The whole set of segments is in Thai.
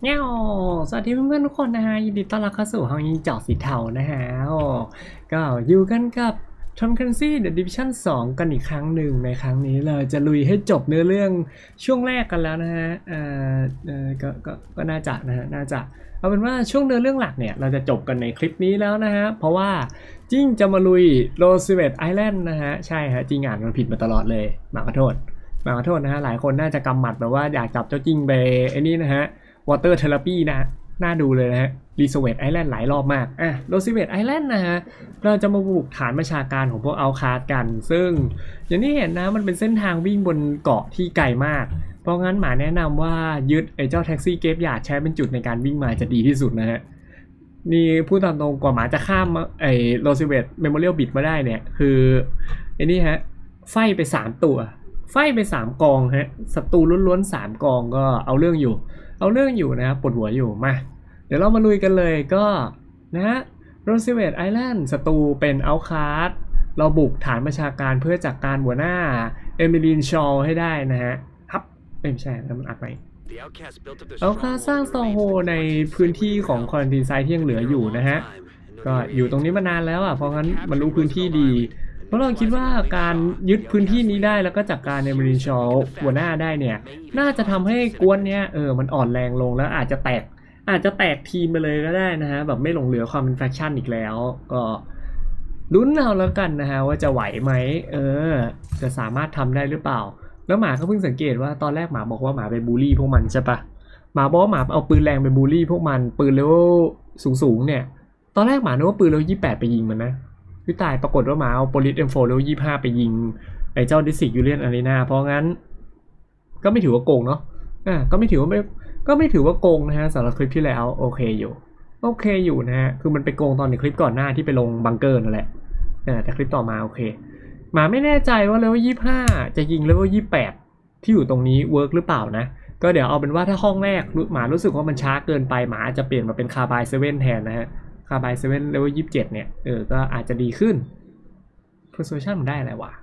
เงี้ยวสวัสดีเพื่อนๆทุกคนนะฮะยินดีต้อนรับเข้าสู่ห้องยิงเจาะสีเทานะฮะก็อยู่กันกับทอมแคลนซี่เดอะดิวิชั่น2กันอีกครั้งหนึ่งในครั้งนี้เราจะลุยให้จบเนื้อเรื่องช่วงแรกกันแล้วนะฮะก็น่าจะนะฮะน่าจะเอาเป็นว่าช่วงเนื้อเรื่องหลักเนี่ยเราจะจบกันในคลิปนี้แล้วนะฮะเพราะว่าจิ้งจะมาลุยโรสเวตไอแลนด์นะฮะใช่ฮะจิ้งอ่านมันผิดมาตลอดเลยขอโทษนะฮะหลายคนน่าจะกำหมัดแบบว่าอยากจับเจ้าจิ้งไปไอ้นี่นะฮะวอเตอร์เทอราปีนะน่าดูเลยนะฮะรีโซเวตไอแลนด์หลายรอบมากโรสเวตไอแลนด์นะฮะเราจะมาบุกฐานประชาการของพวกเอาคาร์ดกันซึ่งอย่างที่เห็นนะมันเป็นเส้นทางวิ่งบนเกาะที่ไกลมากเพราะงั้นหมาแนะนำว่ายึดไอ้เจ้าแท็กซี่เกฟยาร์ดใช้เป็นจุดในการวิ่งมาจะดีที่สุดนะฮะนี่พูดตามตรงกว่าหมาจะข้ามไอ้โรสเวตเมมโมเรียลบิดมาได้เนี่ยคือไอ้นี่ฮะไฟไป3ตัวไฟไป3กองฮะศัตรูล้วนๆ3กองก็เอาเรื่องอยู่นะครับปวดหัวอยู่มาเดี๋ยวเรามาลุยกันเลยก็นะฮะโรสเวตไอแลนด์ศัตรูเป็นเอาคาร์ดเราบุกฐานประชาการเพื่อจัดการหัวหน้าเอมิลีนชอลให้ได้นะฮะครับไม่ใช่แล้วมันอัดไหมเอาคาร์ดสร้างสตองโฮในพื้นที่ของคอรันทีนไซต์ที่ยังเหลืออยู่นะฮะก็อยู่ตรงนี้มานานแล้วเพราะงั้นมันรู้พื้นที่ดีเพราะเราคิดว่าการยึดพื้นที่นี้ได้แล้วก็จัดการในมรินชอลหัวหน้าได้เนี่ยน่าจะทำให้กวนเนี้ยมันอ่อนแรงลงแล้วอาจจะแตกทีมไปเลยก็ได้นะฮะแบบไม่หลงเหลือความเป็นแฟคชั่นอีกแล้วก็ลุ้นเอาแล้วกันนะฮะว่าจะไหวไหมจะสามารถทำได้หรือเปล่าแล้วหมาก็เพิ่งสังเกตว่าตอนแรกหมาบอกว่าหมาไปบูลลี่พวกมันใช่ปะหมาบอกว่าหมาเอาปืนแรงไปบูลลี่พวกมันปืนเลเวลสูงเนี่ยตอนแรกหมานึกว่าปืนเลเวล28ไปยิงมันนะพี่ตายปรากฏว่าหมาเอาโพลิส M4 เลเวล25ไปยิงไอ้เจ้าดิสซิกยูเลียนอารีนาเพราะงั้นก็ไม่ถือว่าโกงเนาะก็ไม่ถือว่าโกงนะฮะสำหรับคลิปที่แล้วโอเคอยู่นะฮะคือมันไปโกงตอนในคลิปก่อนหน้าที่ไปลงบังเกอร์นั่นแหละแต่คลิปต่อมาโอเคหมาไม่แน่ใจว่าเลเวล25จะยิงเลเวล28ที่อยู่ตรงนี้เวิร์กหรือเปล่านะก็เดี๋ยวเอาเป็นว่าถ้าห้องแรกหมารู้สึกว่ามันช้าเกินไปหมาจะเปลี่ยนมาเป็นคาบาย7แทนนะฮะคาบาย7เลเวล27เนี่ยก็อาจจะดีขึ้น persuasion มันได้อะไรวะ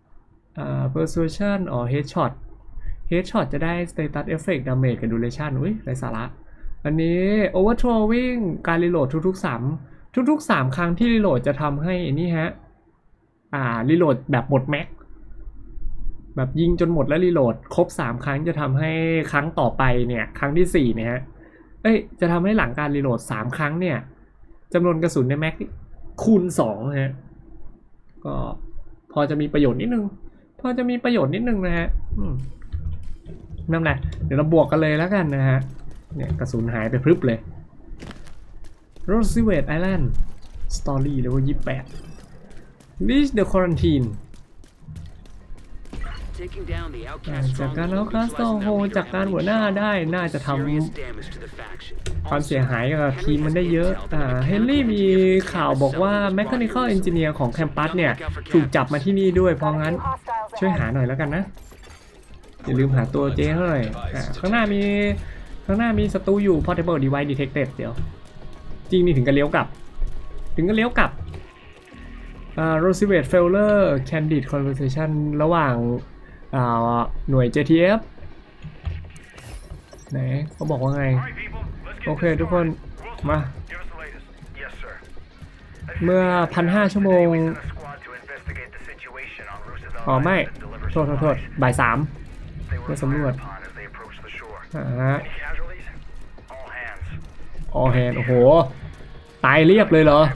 persuasion อ๋อ headshot จะได้ status effect damage กับ duration อุ้ยไรสาระอันนี้ overthrowing การรีโหลดทุกๆ3ครั้งที่รีโหลดจะทำให้นี่ฮะรีโหลดแบบหมดแม็กแบบยิงจนหมดแล้วรีโหลดครบ3ครั้งจะทำให้ครั้งต่อไปเนี่ยครั้งที่4เนี่ยฮะจะทำให้หลังการรีโหลด3ครั้งเนี่ยจำนวนกระสุนในแม็กคูณ2ฮะก็พอจะมีประโยชน์นิดนึงนะฮะนั่นแหละเดี๋ยวเราบวกกันเลยแล้วกันนะฮะเนี่ยกระสุนหายไปพรึบเลยโรสเวตไอแลนด์สตอรี่เลเวล28 Reach the Quarantine จากการเอาคาสโตโฮจากการหัวหน้าได้น่าจะทำความเสียหายกับทีมมันได้เยอะเฮนรี่มีข่าวบอกว่า Mechanical Engineer ของแคมปัสเนี่ยถูกจับมาที่นี่ด้วยเพราะงั้นช่วยหาหน่อยแล้วกันนะอย่าลืมหาตัวเจ๊หน่อยข้างหน้ามีศัตรูอยู่ Portable Device Detected เดี๋ยวจริงนี่ถึงกันเลี้ยวกลับRoosevelt Fowler Candid Conversation ระหว่างหน่วย JTF ไหนเขาบอกว่าไงโอเคทุกคนมาเมื่อ 1,500 ชั่วโมงไม่โทษบ่าย 3เพื่อสำรวจall hands โอ้โหตายเรียบเลยเหรอ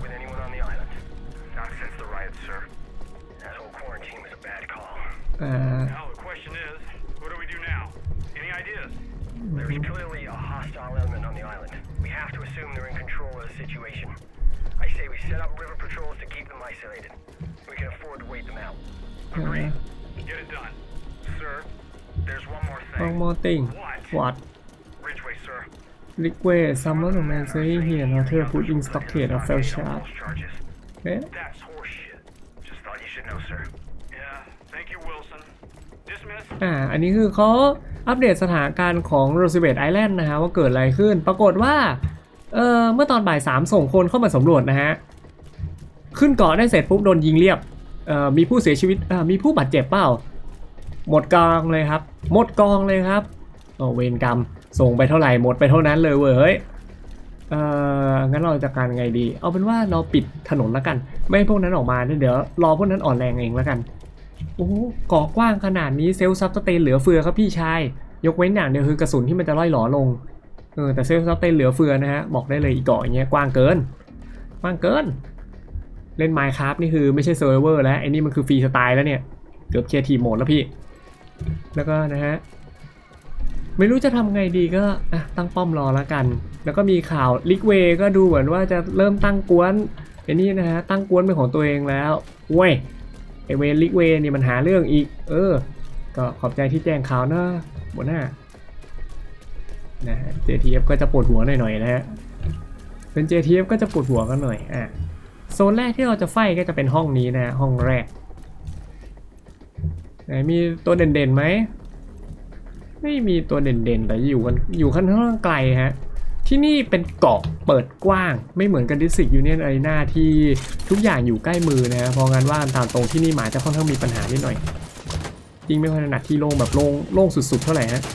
There's clearly a hostile element on the island. We have to assume they're in control of the situation. I say we set up river patrols to keep them isolated. We can afford to wait them out. Agreed. Get it done. Sir, there's one more thing. One more thing. What? Ridgeway, sir. Ridgeway, someone who man saying here not to put in stockade or fell charge. That's horseshit. Just thought you should know, sir. Yeah, thank you, Wilson. Dismiss. อันนี้คือเขาอัปเดตสถานการณ์ของโรสเวตไอแลนด์นะฮะว่าเกิดอะไรขึ้นปรากฏว่าเมื่อตอนบ่าย 3ส่งคนเข้ามาสำรวจนะฮะขึ้นเกาะได้เสร็จปุ๊บโดนยิงเรียบมีผู้เสียชีวิตมีผู้บาดเจ็บเปล่าหมดกองเลยครับเวรกรรมส่งไปเท่าไหร่หมดไปเท่านั้นเลยเว้ยเฮ้ยงั้นเราจัดการไงดีเอาเป็นว่าเราปิดถนนแล้วกันไม่ให้พวกนั้นออกมาเดี๋ยวรอพวกนั้นอ่อนแรงเองแล้วกันโอ้เกาะกว้างขนาดนี้เซลล์ซับสเตนเหลือเฟือครับพี่ชายยกเว้นอย่างเดียวคือกระสุนที่มันจะล่อยหลอลงแต่เซลล์ซับสเตนเหลือเฟือนะฮะบอกได้เลยอีกเกาะอย่างเงี้ยกว้างเกินเล่น Minecraft นี่คือไม่ใช่เซิร์ฟเวอร์แล้วไอ้นี่มันคือฟรีสไตล์แล้วเนี่ยเกือบเคลียร์ทีมโหมดแล้วพี่แล้วก็นะฮะไม่รู้จะทำไงดีก็ตั้งป้อมรอแล้วกันแล้วก็มีข่าวลิกเวก็ดูเหมือนว่าจะเริ่มตั้งกวนไอ้นี่นะฮะตั้งกวนเป็นของตัวเองแล้วเว้ยไอเวลิกเวนี่มันหาเรื่องอีกก็ขอบใจที่แจ้งข่าวนะหัวหน้านะฮะ JTF ก็จะปวดหัวหน่อยๆนะฮะเป็น JTF ก็จะปวดหัวกันหน่อยโซนแรกที่เราจะไฟก็จะเป็นห้องนี้นะห้องแรกไหนมีตัวเด่นๆไหมไม่มีตัวเด่นๆแต่อยู่ค่อนข้างไกลฮะที่นี่เป็นเกาะเปิดกว้างไม่เหมือนกันดิสติกยูเนียนอารีนาที่ทุกอย่างอยู่ใกล้มือนะพองั้นว่าตามตรงที่นี่หมาจะค่อนข้างมีปัญหานิดหน่อยจริงไม่ค่อยถนัดที่โล่งแบบโล่งสุดๆเท่าไหร่ฮะ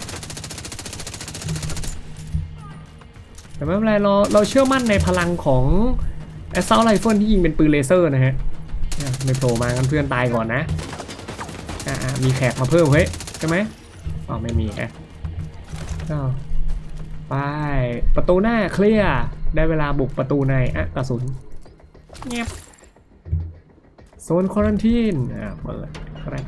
แต่ไม่เป็นไรเราเชื่อมั่นในพลังของแอสซอลไรเฟิลที่ยิงเป็นปืนเลเซอร์นะฮะไม่โผล่มากันเพื่อนตายก่อนนะมีแขกมาเพิ่มเฮ้ยใช่ไหมไม่มีไปประตูหน้าเคลียร์ได้เวลาบุกประตูในกระสุนเงียบโซนควอรันทีนเปิดอะไร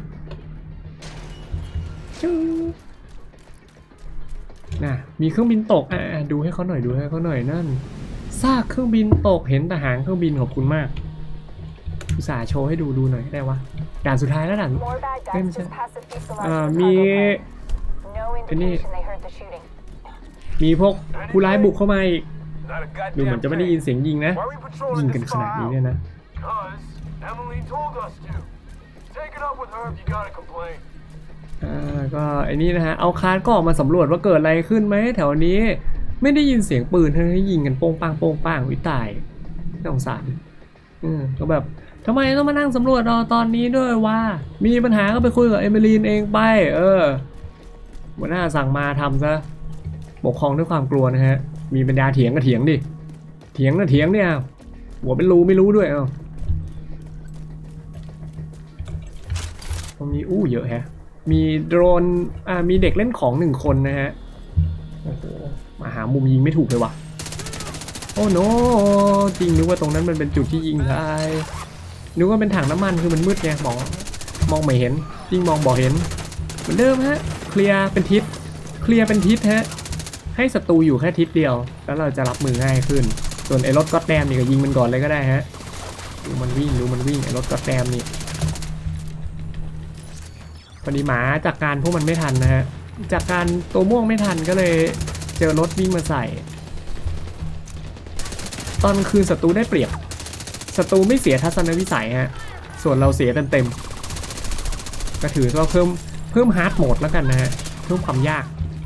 มีเครื่องบินตกดูให้เขาหน่อยนั่นซากเครื่องบินตกเห็นแต่หางเครื่องบินขอบคุณมากอุตส่าห์โชว์ให้ดูหน่อยได้วะด่านสุดท้ายแล้วด่านไม่ใช่มีไอ้นี่มีพวกผู้ร้ายบุกเข้ามาอีกดูเหมือนจะไม่ได้ยินเสียงยิงนะยิงกันขนาดนี้เนี่ยนะก็ไอ้นี่นะฮะเอาคาร์ดก็ออกมาสำรวจว่าเกิดอะไรขึ้นไหมแถวนี้ไม่ได้ยินเสียงปืนให้ยิงกันโป้งปังวิตายน่าสงสารก็แบบทำไมต้องมานั่งสำรวจตอนนี้ด้วยว่ามีปัญหาก็ไปคุยกับเอมิลีนเองไปหัวหน้าสั่งมาทำซะปกครองด้วยความกลัวนะฮะมีปัญญาเถียงก็เถียงดิเถียงเนี่ยหัวเป็นรูไม่รู้ด้วยมีเยอะแฮะมีโดรนมีเด็กเล่นของ1 คนนะฮะโอ้โหมาหามุมยิงไม่ถูกเลยวะโอ้โนจริงนึกว่าตรงนั้นมันเป็นจุดที่ยิงได้นึกว่าเป็นถังน้ำมันคือมันมืดไงมองไม่เห็นจริงมองบ่เห็นเหมือนเดิมฮะเคลียร์เป็นทิศฮะให้ศัตรูอยู่แค่ทิศเดียวแล้วเราจะรับมือง่ายขึ้นส่วนไอ้รถก็อดแดมนี่ก็ยิงมันก่อนเลยก็ได้ฮะดูมันวิ่งไอ้รถก็อดแดมนี่พอดีหมาจากการพวกมันไม่ทันนะฮะจากการตัวม่วงไม่ทันก็เลยเจอรถวิ่งมาใส่ตอนคืนศัตรูได้เปรียบศัตรูไม่เสียทัศนวิสัยฮะส่วนเราเสียเต็มก็ถือว่าเพิ่มฮาร์ดโหมดแล้วกันนะฮะเพิ่มความยาก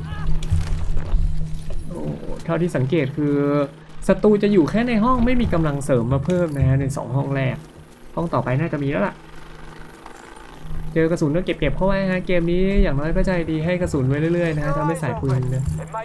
เท่าที่สังเกตคือศัตรูจะอยู่แค่ในห้องไม่มีกำลังเสริมมาเพิ่มนะฮะใน2 ห้องแรกห้องต่อไปน่าจะมีแล้วล่ะเจอกระสุนก็เก็บเข้าไว้ฮะเกมนี้อย่างน้อยก็ใจดีให้กระสุนไว้เรื่อยๆนะฮะทำให้สายปืนนะ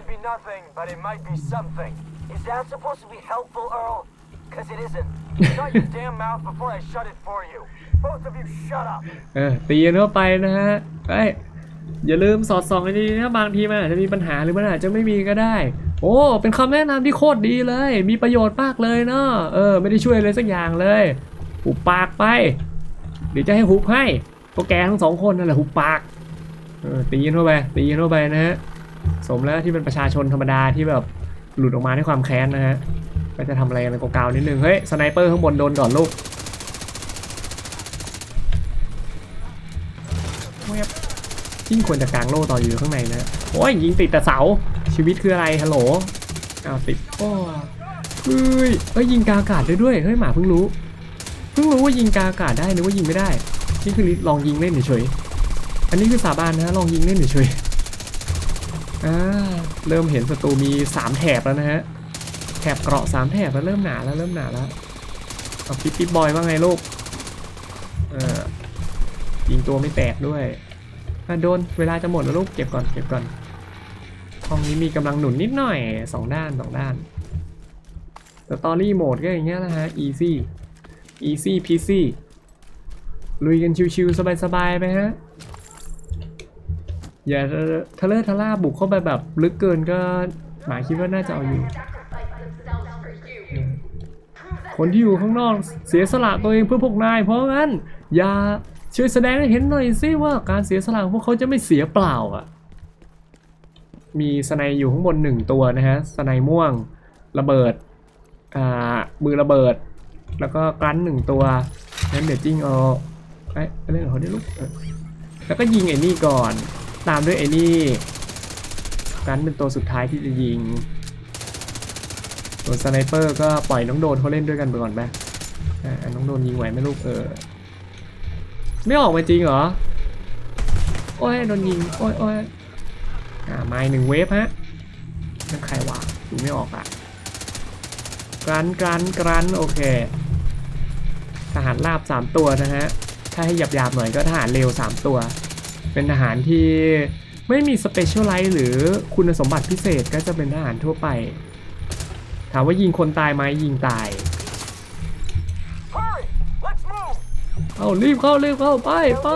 Because it isn't. Shut your damn mouth before I shut it for you. Both of you shut up. ตีกันเข้าไปนะฮะอย่าลืมสอดส่องให้ดีนะบางทีมันอาจจะมีปัญหาหรือมันอาจจะไม่มีก็ได้โอ้เป็นคำแนะนำที่โคตรดีเลยมีประโยชน์มากเลยเนาะไม่ได้ช่วยเลยสักอย่างเลยหุบปากไปเดี๋ยวจะให้หุบให้พวกแกทั้ง2 คนนั่นแหละหุบปากตีกันเข้าไปนะฮะสมแล้วที่เป็นประชาชนธรรมดาที่แบบหลุดออกมาด้วยความแค้นนะฮะก็จะทำอะไรกันกาวๆนิดนึงเฮ้ยสไนเปอร์ข้างบนโดนก่อนลูกยิ่งควรจะกางโล่ต่ออยู่ข้างในนะโอ้ยยิงติดแต่เสาชีวิตคืออะไรฮัลโหลติดโอ้ยยิงกาอากาศได้ด้วยเฮ้ยหมาเพิ่งรู้ว่ายิงกาอากาศได้นึกว่ายิงไม่ได้นี่คือลองยิงเล่นเฉยอันนี้คือสาบานนะลองยิงเล่นเฉยเริ่มเห็นศัตรูมี3 แถบแล้วนะฮะแถบเกราะ3 แถบแล้วเริ่มหนาแล้วเอาปิ๊บบอยว่าไงลูกยิงตัวไม่แตกด้วยโดนเวลาจะหมดแล้วลูกเก็บก่อนห้องนี้มีกำลังหนุนนิดหน่อย2 ด้านสตอรี่โหมดก็อย่างเงี้ยนะฮะ easy peasy ลุยกันชิวๆสบายๆไปฮะอย่าทะเลาะทะล่าบุกเข้าไปแบบลึกเกินก็หมาคิดว่าน่าจะเอาอยู่คนที่อยู่ข้างนอกเสียสละตัวเองเพื่อพวกนายเพราะงั้นอย่าช่วยแสดงให้เห็นหน่อยสิว่าการเสียสละของพวกเขาจะไม่เสียเปล่าอ่ะมีสไนอยู่ข้างบน1 ตัวนะฮะสไนม่วงระเบิดมือระเบิดแล้วก็กรัน1 ตัวนั้นเดี๋ยวจิ้งเอาเล่นเขาได้ลูกแล้วก็ยิงไอ้นี่ก่อนตามด้วยไอ้นี่กรันเป็นตัวสุดท้ายที่จะยิงส่วนสไนเปอร์ก็ปล่อยน้องโดนเขาเล่นด้วยกันไปก่อนไหมน้องโดนยิงไหวไหมลูกไม่ออกมาจริงเหรอโอ้ยโดนยิงโอ้ยมา1 เวฟฮะนั่นใครวะดูไม่ออกอ่ะกรันโอเคทหารราบ3 ตัวนะฮะถ้าให้หยาบๆหน่อยก็ทหารเร็ว3 ตัวเป็นทหารที่ไม่มีสเปเชียลไลท์หรือคุณสมบัติพิเศษก็จะเป็นทหารทั่วไปถามว่ายิงคนตายไหมยิงตายเอารีบเข้าไป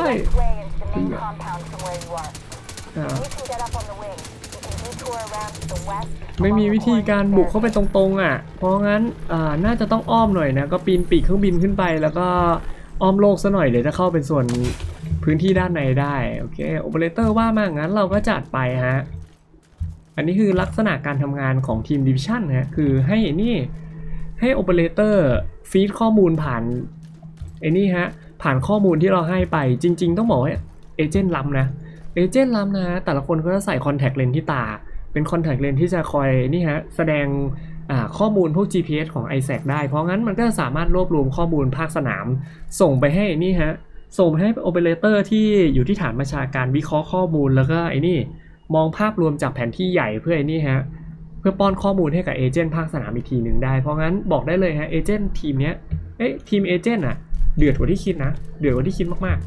ไม่มีวิธีการบุกเข้าไปตรงๆอ่ะเพราะงั้นน่าจะต้องอ้อมหน่อยนะก็ปีนปีกเครื่องบินขึ้นไปแล้วก็อ้อมโลกซะหน่อยเดี๋ยวจะเข้าเป็นส่วนพื้นที่ด้านในได้โอเคโอเปอเรเตอร์ว่ามางั้นเราก็จัดไปฮะอันนี้คือลักษณะการทำงานของทีมดิวิชั่นนะคือให้โอเปอเรเตอร์ฟีดข้อมูลผ่านไอ้นี่ฮะผ่านข้อมูลที่เราให้ไปจริงๆต้องบอกว่าเอเจนต์ล้ำนะแต่ละคนก็จะใส่คอนแทคเลนส์ที่ตาเป็นคอนแทคเลนส์ที่จะคอยนี่ฮะแสดงข้อมูลพวก GPS ของ ISAC ได้เพราะงั้นมันก็สามารถรวบรวมข้อมูลภาคสนามส่งไปให้นี่ฮะส่งให้โอเปอเรเตอร์ที่อยู่ที่ฐานบัญชาการวิเคราะห์ข้อมูลแล้วก็ไอ้นี่มองภาพรวมจากแผนที่ใหญ่เพื่อไอ้นี่ฮะเพื่อป้อนข้อมูลให้กับเอเจนต์ภาคสนามอีกทีหนึ่งได้เพราะงั้นบอกได้เลยฮะเอเจนต์ทีมเนี้ยทีมเอเจนต์เดือดกว่าที่คิดนะเดือดกว่าที่คิดมาก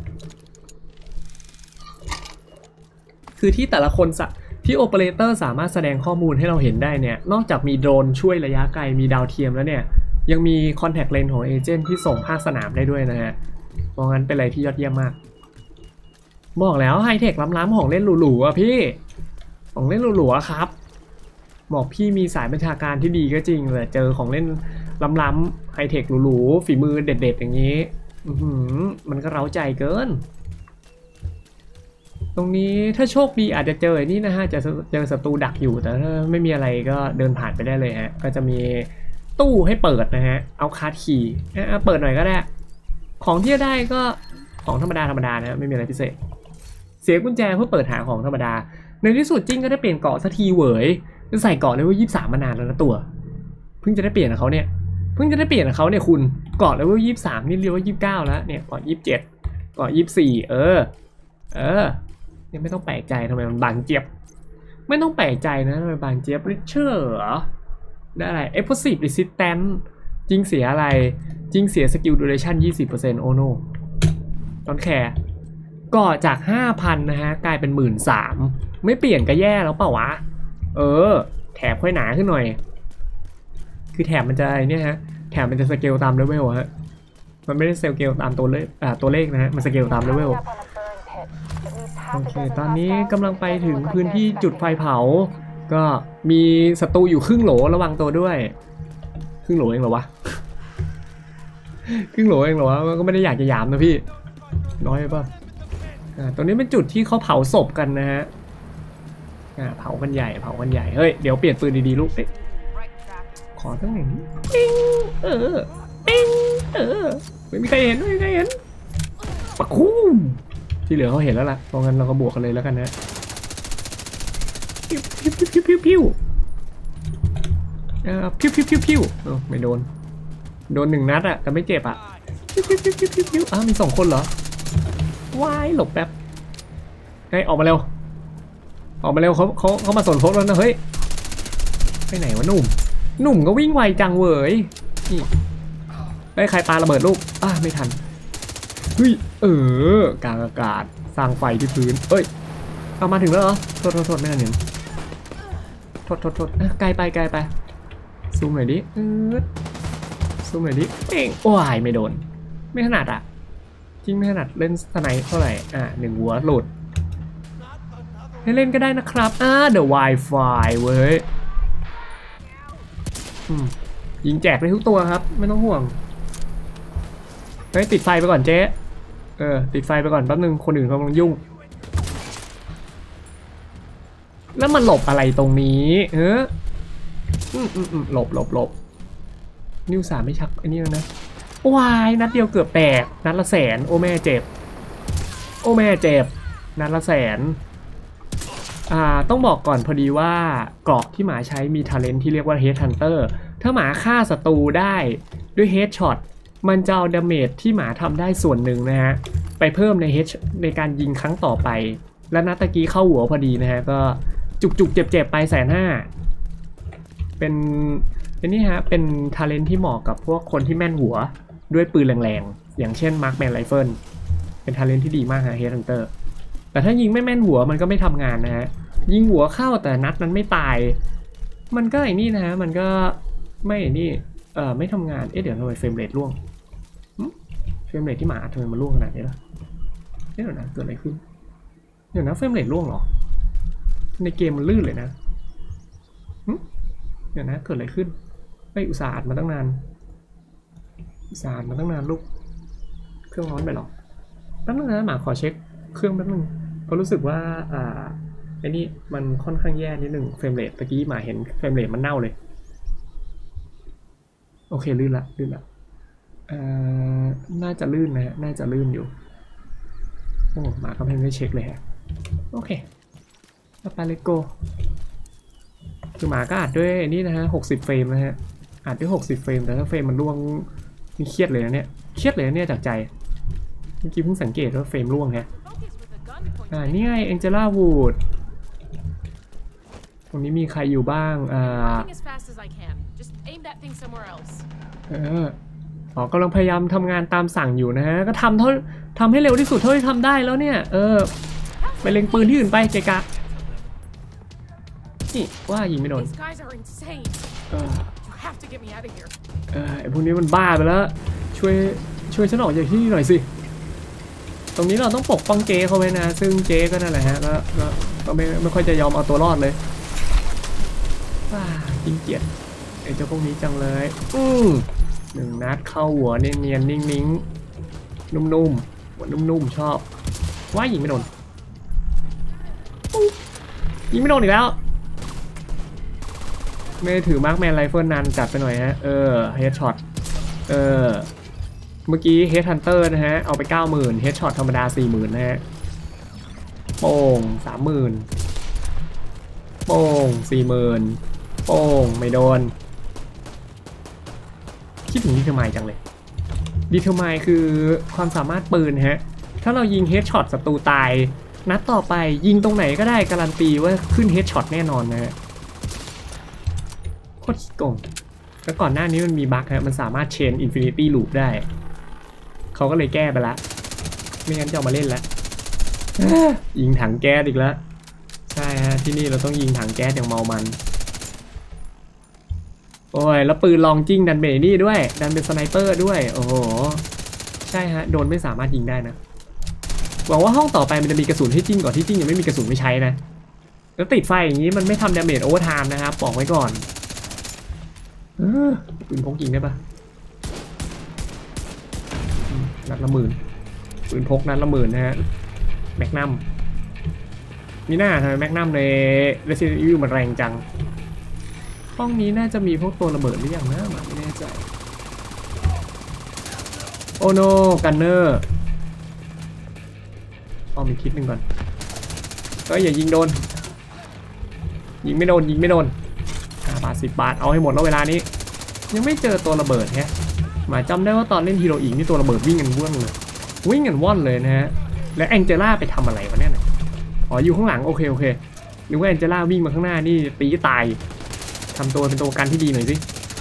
ๆคือที่แต่ละคนที่โอเปอเรเตอร์สามารถแสดงข้อมูลให้เราเห็นได้เนี่ยนอกจากมีโดรนช่วยระยะไกลมีดาวเทียมแล้วเนี่ยยังมีคอนแทคเลนส์ของเอเจนต์ที่ส่งภาคสนามได้ด้วยนะฮะเพราะงั้นเป็นอะไรที่ยอดเยี่ยมมากบอกแล้วไฮเทคล้ำๆของเล่นหรูๆอ่ะพี่ของเล่นหรูๆครับบอกพี่มีสายบัญชาการที่ดีก็จริงแต่เจอของเล่นล้ำๆไฮเทคหรูๆฝีมือเด็ดๆอย่างนี้มันก็เร้าใจเกินตรงนี้ถ้าโชคดีอาจจะเจอนี่นะฮะจะเจอศัตรูดักอยู่แต่ถ้าไม่มีอะไรก็เดินผ่านไปได้เลยฮะก็จะมีตู้ให้เปิดนะฮะเอาคาร์ดคีย์เปิดหน่อยก็ได้ของที่จะได้ก็ของธรรมดานะฮะไม่มีอะไรพิเศษเสียกุญแจเพื่อเปิดหาของธรรมดาในที่สุดจริงก็ได้เปลี่ยนเกาะสักทีเหวยจะใส่เกาะเลเวล23มานานแล้วนะตัวเพิ่งจะได้เปลี่ยนกับเขาเนี่ยคุณเกาะเลเวล23นี่เรียกว่า29แล้วเนี่ยเกาะ27เกาะ24ยังไม่ต้องแปลกใจทำไมมันบางเจี๊ยบไม่ต้องแปลกใจนะทำไมบางเจี๊ยบริเชอร์เหรอได้อะไร Explosive Resistance จริงเสียอะไรจริงเสีย Skill Duration 20% โอโนตอนแคร์ก็จาก 5,000 นะฮะกลายเป็น 13,000 ไม่เปลี่ยนก็แย่แล้วเปล่าวะแถบค่อยหนาขึ้นหน่อยคือแถบมันจะเนี่ยฮะแถบมันจะสเกลตามเลเวลฮะมันไม่ได้สเกลตามตัวเลขนะฮะมันสเกลตามเลเวลโอเคตอนนี้กำลังไปถึงพื้นที่จุดไฟเผาก็มีศัตรูอยู่ครึ่งโหลระวังตัวด้วยครึ่งโหลเองเหรอวะครึ่งโหลเองเหรอวะก็ไม่ได้อยากจะหยามนะพี่น้อยป่ะตรงนี้เป็นจุดที่เขาเผาศพกันนะฮะเผากันใหญ่เฮ้ยเดี๋ยวเปลี่ยนปืนดีๆลูกขอตั้งหนึ่งปิ้งปิ้งไม่มีใครเห็นปะคุ้มที่เหลือเขาเห็นแล้วล่ะเพราะงั้นเราก็บวกกันเลยแล้วกันนะพิ้วไม่โดน1 นัดอะแต่ไม่เจ็บอะพิ้วมี2 คนเหรอวายหลบแป๊บเฮ้ยออกมาเร็วเขามาสนพกแล้วนะเฮ้ยไปไหนวะหนุ่มก็วิ่งไวจังเว้ยนี่ไอ้ใครปาระเบิดลูกไม่ทันเฮ้ยกลางอากาศสร้างไฟที่พื้นเอามาถึงแล้วเหรอโทษไม่ทันเห็นโทษไกลไปซูมหน่อยดิซูมหน่อยดิเองโอ้ยไม่โดนไม่ถนัดอ่ะจริงไม่ถนัดเล่นสไนเท่าไหร่1 หัวหลุดให้เล่นก็ได้นะครับThe Wi-Fi เว้ยยิงแจกได้ทุกตัวครับไม่ต้องห่วงเฮ้ยติดไฟไปก่อนเจ๊ติดไฟไปก่อนแป๊บนึงคนอื่นกำลังยุ่งแล้วมันหลบอะไรตรงนี้หลบนิ้ว3ไม่ชักอันนี้แล้วนะวายนัดเดียวเกือบแตกนัดละ100,000โอ้แม่เจ็บนัดละ100,000ต้องบอกก่อนพอดีว่าเกราะที่หมาใช้มี talent ที่เรียกว่า Head Hunter ถ้าหมาฆ่าศัตรูได้ด้วย Head Shot มันจะเอาดาเมจที่หมาทำได้ส่วนหนึ่งนะฮะไปเพิ่มในการยิงครั้งต่อไปและนัดตะกี้เข้าหัวพอดีนะฮะก็จุกเจ็บไป150,000เป็นนี่ฮะเป็น talent ที่เหมาะกับพวกคนที่แม่นหัวด้วยปืนแรงๆอย่างเช่น Marksman Rifle เป็น talent ที่ดีมากฮะ Head Hunter แต่ถ้ายิงไม่แม่นหัวมันก็ไม่ทำงานนะฮะยิงหัวเข้าแต่นัดนั้นไม่ตายมันก็ไอ้นี่นะฮะมันก็ไม่นี่ไม่ทำงานเดี๋ยวทำไมเฟรมเรทร่วงเฟรมเรทที่หมาทำไมมันร่วงขนาดนี้ล่ะเดี๋ยวนะเกิดอะไรขึ้นเดี๋ยวนะเฟรมเรทร่วงเหรอในเกมมันลื่นเลยนะเดี๋ยวนะเกิดอะไรขึ้นอุตส่าห์อัดมาตั้งนานลูกเครื่องร้อนไปหรอแป๊บนึงนะหมาขอเช็คเครื่องแป๊บนึงเพราะรู้สึกว่าไอ้นี่มันค่อนข้างแย่นิดนึงเฟรมเรทตะกี้หมาเห็นเฟรมเรทมันเน่าเลยโอเคลื่นละน่าจะลื่นนะฮะน่าจะลื่นอยู่โอ้หมาก็ไม่ได้เช็คเลยฮะโอเคไปเลโก้คือหมาก็อัดด้วยนี่นะฮะ60 เฟรมนะฮะอัดด้วย60 เฟรมแต่ถ้าเฟรมมันร่วงนี่เครียดเลยนะเนี่ยจากใจเมื่อกี้เพิ่งสังเกตว่าเฟรมร่วงฮะนี่ไงแองเจล่าวูดตรงนี้มีใครอยู่บ้างกำลังพยายามทำงานตามสั่งอยู่นะฮะก็ทำให้เร็วที่สุดเท่าที่ทำได้แล้วเนี่ยไปเล็งปืนที่อื่นไปเกกะนี่ว่ายิงไม่โดนไอ้พวกนี้มันบ้าไปแล้วช่วยฉันออกจากที่นี่หน่อยสิตรงนี้เราต้องปกป้องเจ๊เขาไว้นะซึ่งเจ๊ก็นั่นแหละฮะก็ไม่ค่อยจะยอมเอาตัวรอดเลยจริงเกียดไอ้เจ้าพวกนี้จังเลย1 นัดเข้าหัวเนียนๆนิ่งๆนุ่มๆหัวนุ่มๆชอบว่ายิงไม่โดนอีกแล้วไม่ถือมาร์คแมนไรเฟิลนานจัดไปหน่อยฮะเฮดช็อตเมื่อกี้เฮดฮันเตอร์นะฮะเอาไป 90,000 เฮดช็อตธรรมดา 40,000 นะฮะโป่ง 30,000 โป่ง 40,000 โป่งไม่โดนคิดถึงดีเทอร์ไมน์จังเลยดีเทอร์ไมน์คือความสามารถปืนฮะถ้าเรายิงเฮดช็อตศัตรูตายนัดต่อไปยิงตรงไหนก็ได้การันตีว่าขึ้นเฮดช็อตแน่นอนนะฮะโคตรโกงแล้วก่อนหน้านี้มันมีบั๊กฮะมันสามารถเชนอินฟินิตี้ลูปได้เขาก็เลยแก้ไปละไม่งั้นจะเอามาเล่นแล้วยิงถังแก๊สอีกแล้วใช่ฮะที่นี่เราต้องยิงถังแก๊สอย่างเมามันโอ้ยแล้วปืนลองจิ้งดันเบนี่ด้วยดันเป็นสไนเปอร์ด้วยโอ้โหใช่ฮะโดนไม่สามารถยิงได้นะหวังว่าห้องต่อไปมันจะมีกระสุนให้จิ้งก่อนที่จิ้งยังไม่มีกระสุนไม่ใช้นะแล้วติดไฟอย่างนี้มันไม่ทำดาเมจโอเวอร์ไทม์นะครับบอกไว้ก่อนปืนพกยิงได้ปะนัดละ 10,000ปืนพกนัดละ 10,000นะฮะแมกนัมมีหน้าทำไมแมกนัมใน Resident Evil มันแรงจังห้องนี้น่าจะมีพวกตัวระเบิดหรือยังนะไม่แน่ใจโอโนกันเนอร์เอามีคิดหนึ่งก่อนก็อย่ายิงโดนยิงไม่โดน5 บาท 10 บาทเอาให้หมดแล้วเวลานี้ยังไม่เจอตัวระเบิดแฮะหมาจำได้ว่าตอนเล่นฮีโร่อีกนี่ตัวระเบิดวิ่งกันว่อนเลยนะฮะและแองเจล่าไปทำอะไรวะเนี่ยอยู่ข้างหลังโอเคหรือว่าแองเจล่าวิ่งมาข้างหน้านี่ตีตายทำตัวเป็นตัวกันที่ดีหน่อยสิ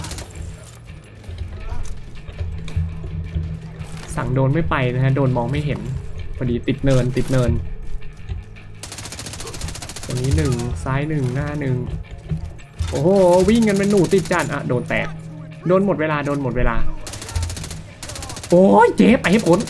สั่งโดนไม่ไปนะฮะโดนมองไม่เห็นพอดีติดเนินตรงนี้1ซ้าย1หน้า1 โอ้โหวิ่งกันเป็นหนูติดจานอ่ะโดนแตกโดนหมดเวลาโดนหมดเวลาโอ้ยเจ๊ไปให้พ้น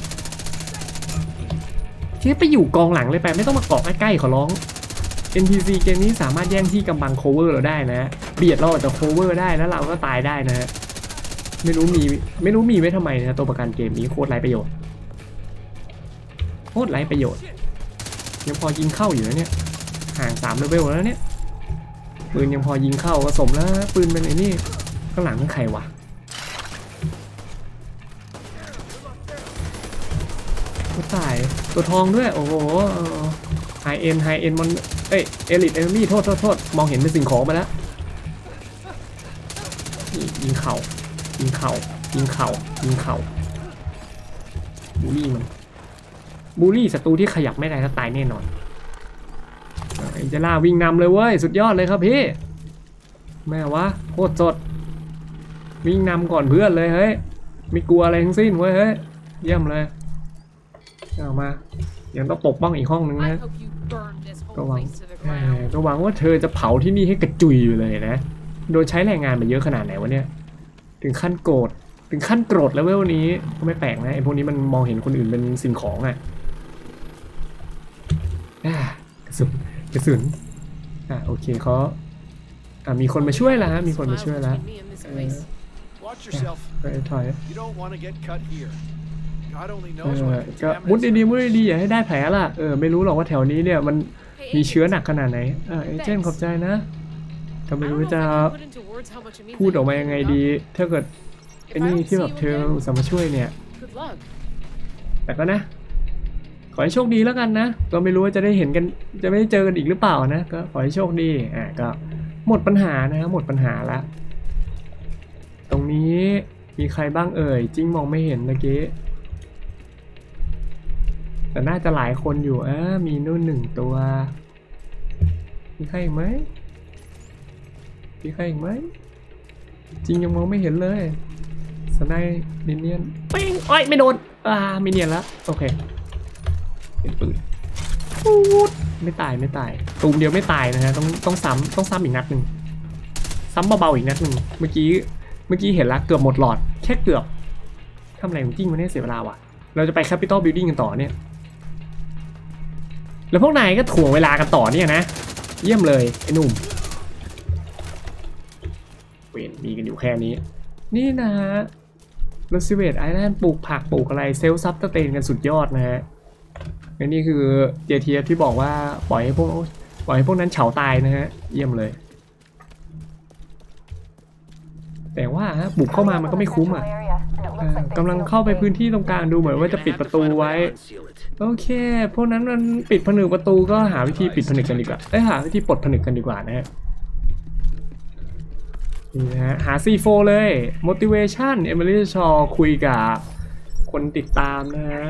เจ๊ไปอยู่กองหลังเลยไปไม่ต้องมาเกาะใกล้ๆขอร้อง NPC เกมนี้สามารถแย่งที่กำบัง cover เราได้นะเบียดเราอาจจะ cover ได้แล้วเราก็ตายได้นะไม่รู้มีไว้ทำไมนะตัวประกันเกมนี้โคตรไร้ประโยชน์โคตรไร้ประโยชน์ยังพอยิงเข้าอยู่นะเนี่ยห่าง3เลเวลแล้วเนี่ยปืนยังพอยิงเข้าก็สมแล้วปืนเป็นไอ้นี่ข้างหลังนั่นใครวะตัวตายตัวทองด้วยโอ้โหไฮเอ็นมันเอลิทเอนิมี่โทษมองเห็นเป็นสิ่งของไปแล้วยิงเข่าบูลลี่มันบูลลี่ศัตรูที่ขยับไม่ได้ก็ตายแน่นอนเอ็นเจล่าวิ่งนำเลยเว้ยสุดยอดเลยครับพี่แม่วะโคตรสดวิ่งนำก่อนเพื่อนเลยเฮ้ยไม่กลัวอะไรทั้งสิ้นเว้ยเฮ้ยเยี่ยมเลยเอามายังต้องปกป้องอีกห้องนึงนะก็หวังว่าเธอจะเผาที่นี่ให้กระจุยอยู่เลยนะโดยใช้แรงงานมาเยอะขนาดไหนวะเนี่ยถึงขั้นโกรธแล้วเว้ยวันนี้ก็ไม่แปลกนะไอ้พวกนี้มันมองเห็นคนอื่นเป็นสิ่งของอ่ะกระสุนโอเคเขามีคนมาช่วยแล้วฮะมีคนมาช่วยแล้วถอยก็มุดดีอย่าให้ได้แผลล่ะไม่รู้หรอกว่าแถวนี้เนี่ยมันมีเชื้อหนักขนาดไหนเอเจนต์ขอบใจนะก็ไม่รู้จะพูดออกมายังไงดีถ้าเกิดไอ้นี่ที่แบบเธอสามารถช่วยเนี่ยแต่ก็นะขอให้โชคดีแล้วกันนะก็ไม่รู้ว่าจะได้เห็นกันจะไม่ได้เจอกันอีกหรือเปล่านะก็ขอให้โชคดีก็หมดปัญหานะหมดปัญหาละตรงนี้มีใครบ้างจริงมองไม่เห็นเมื่อกี้แต่น่าจะหลายคนอยู่มีนู่น1ตัวมีใครอีกไหมจริงยังมองไม่เห็นเลยสไนด์เนียนปิ้งอ้อยไม่โดนไม่เนียนแล้วโอเคเป็นปืนไม่ตายตูมเดียวไม่ตายนะฮะต้องซ้ำอีกนัดหนึ่งซ้ำเบาๆอีกนัดหนึ่งเมื่อกี้เห็นละเกือบหมดหลอดแค่เกือบทำอะไรจริงมันไม่เสียเวลาว่ะเราจะไป Capital Building กันต่อเนี่ยแล้วพวกนายก็ถ่วงเวลากันต่อเนี่ยนะเยี่ยมเลยไอ้หนุ่มเวนมีกันอยู่แค่นี้นี่นะฮะโรซิเวตไอแลนด์ปลูกผักปลูกอะไรเซลล์ซับสเตนกันสุดยอดนะฮะและนี่คือเจทีเอฟที่บอกว่าปล่อยให้พวกนั้นเฉาตายนะฮะเยี่ยมเลยแต่ว่าบุกเข้ามามันก็ไม่คุ้มกำลังเข้าไปพื้นที่ตรงกลางดูเหมือนว่าจะปิดประตูไว้โอเคพวกนั้นมันปิดผนึกประตูก็หาวิธีปิดผนึกกันดีกว่าหาวิธีปลดผนึกกันดีกว่านะฮะนี่นะฮะหา C4 เลย motivation เอมิลี่ชอคุยกับคนติดตามนะฮะ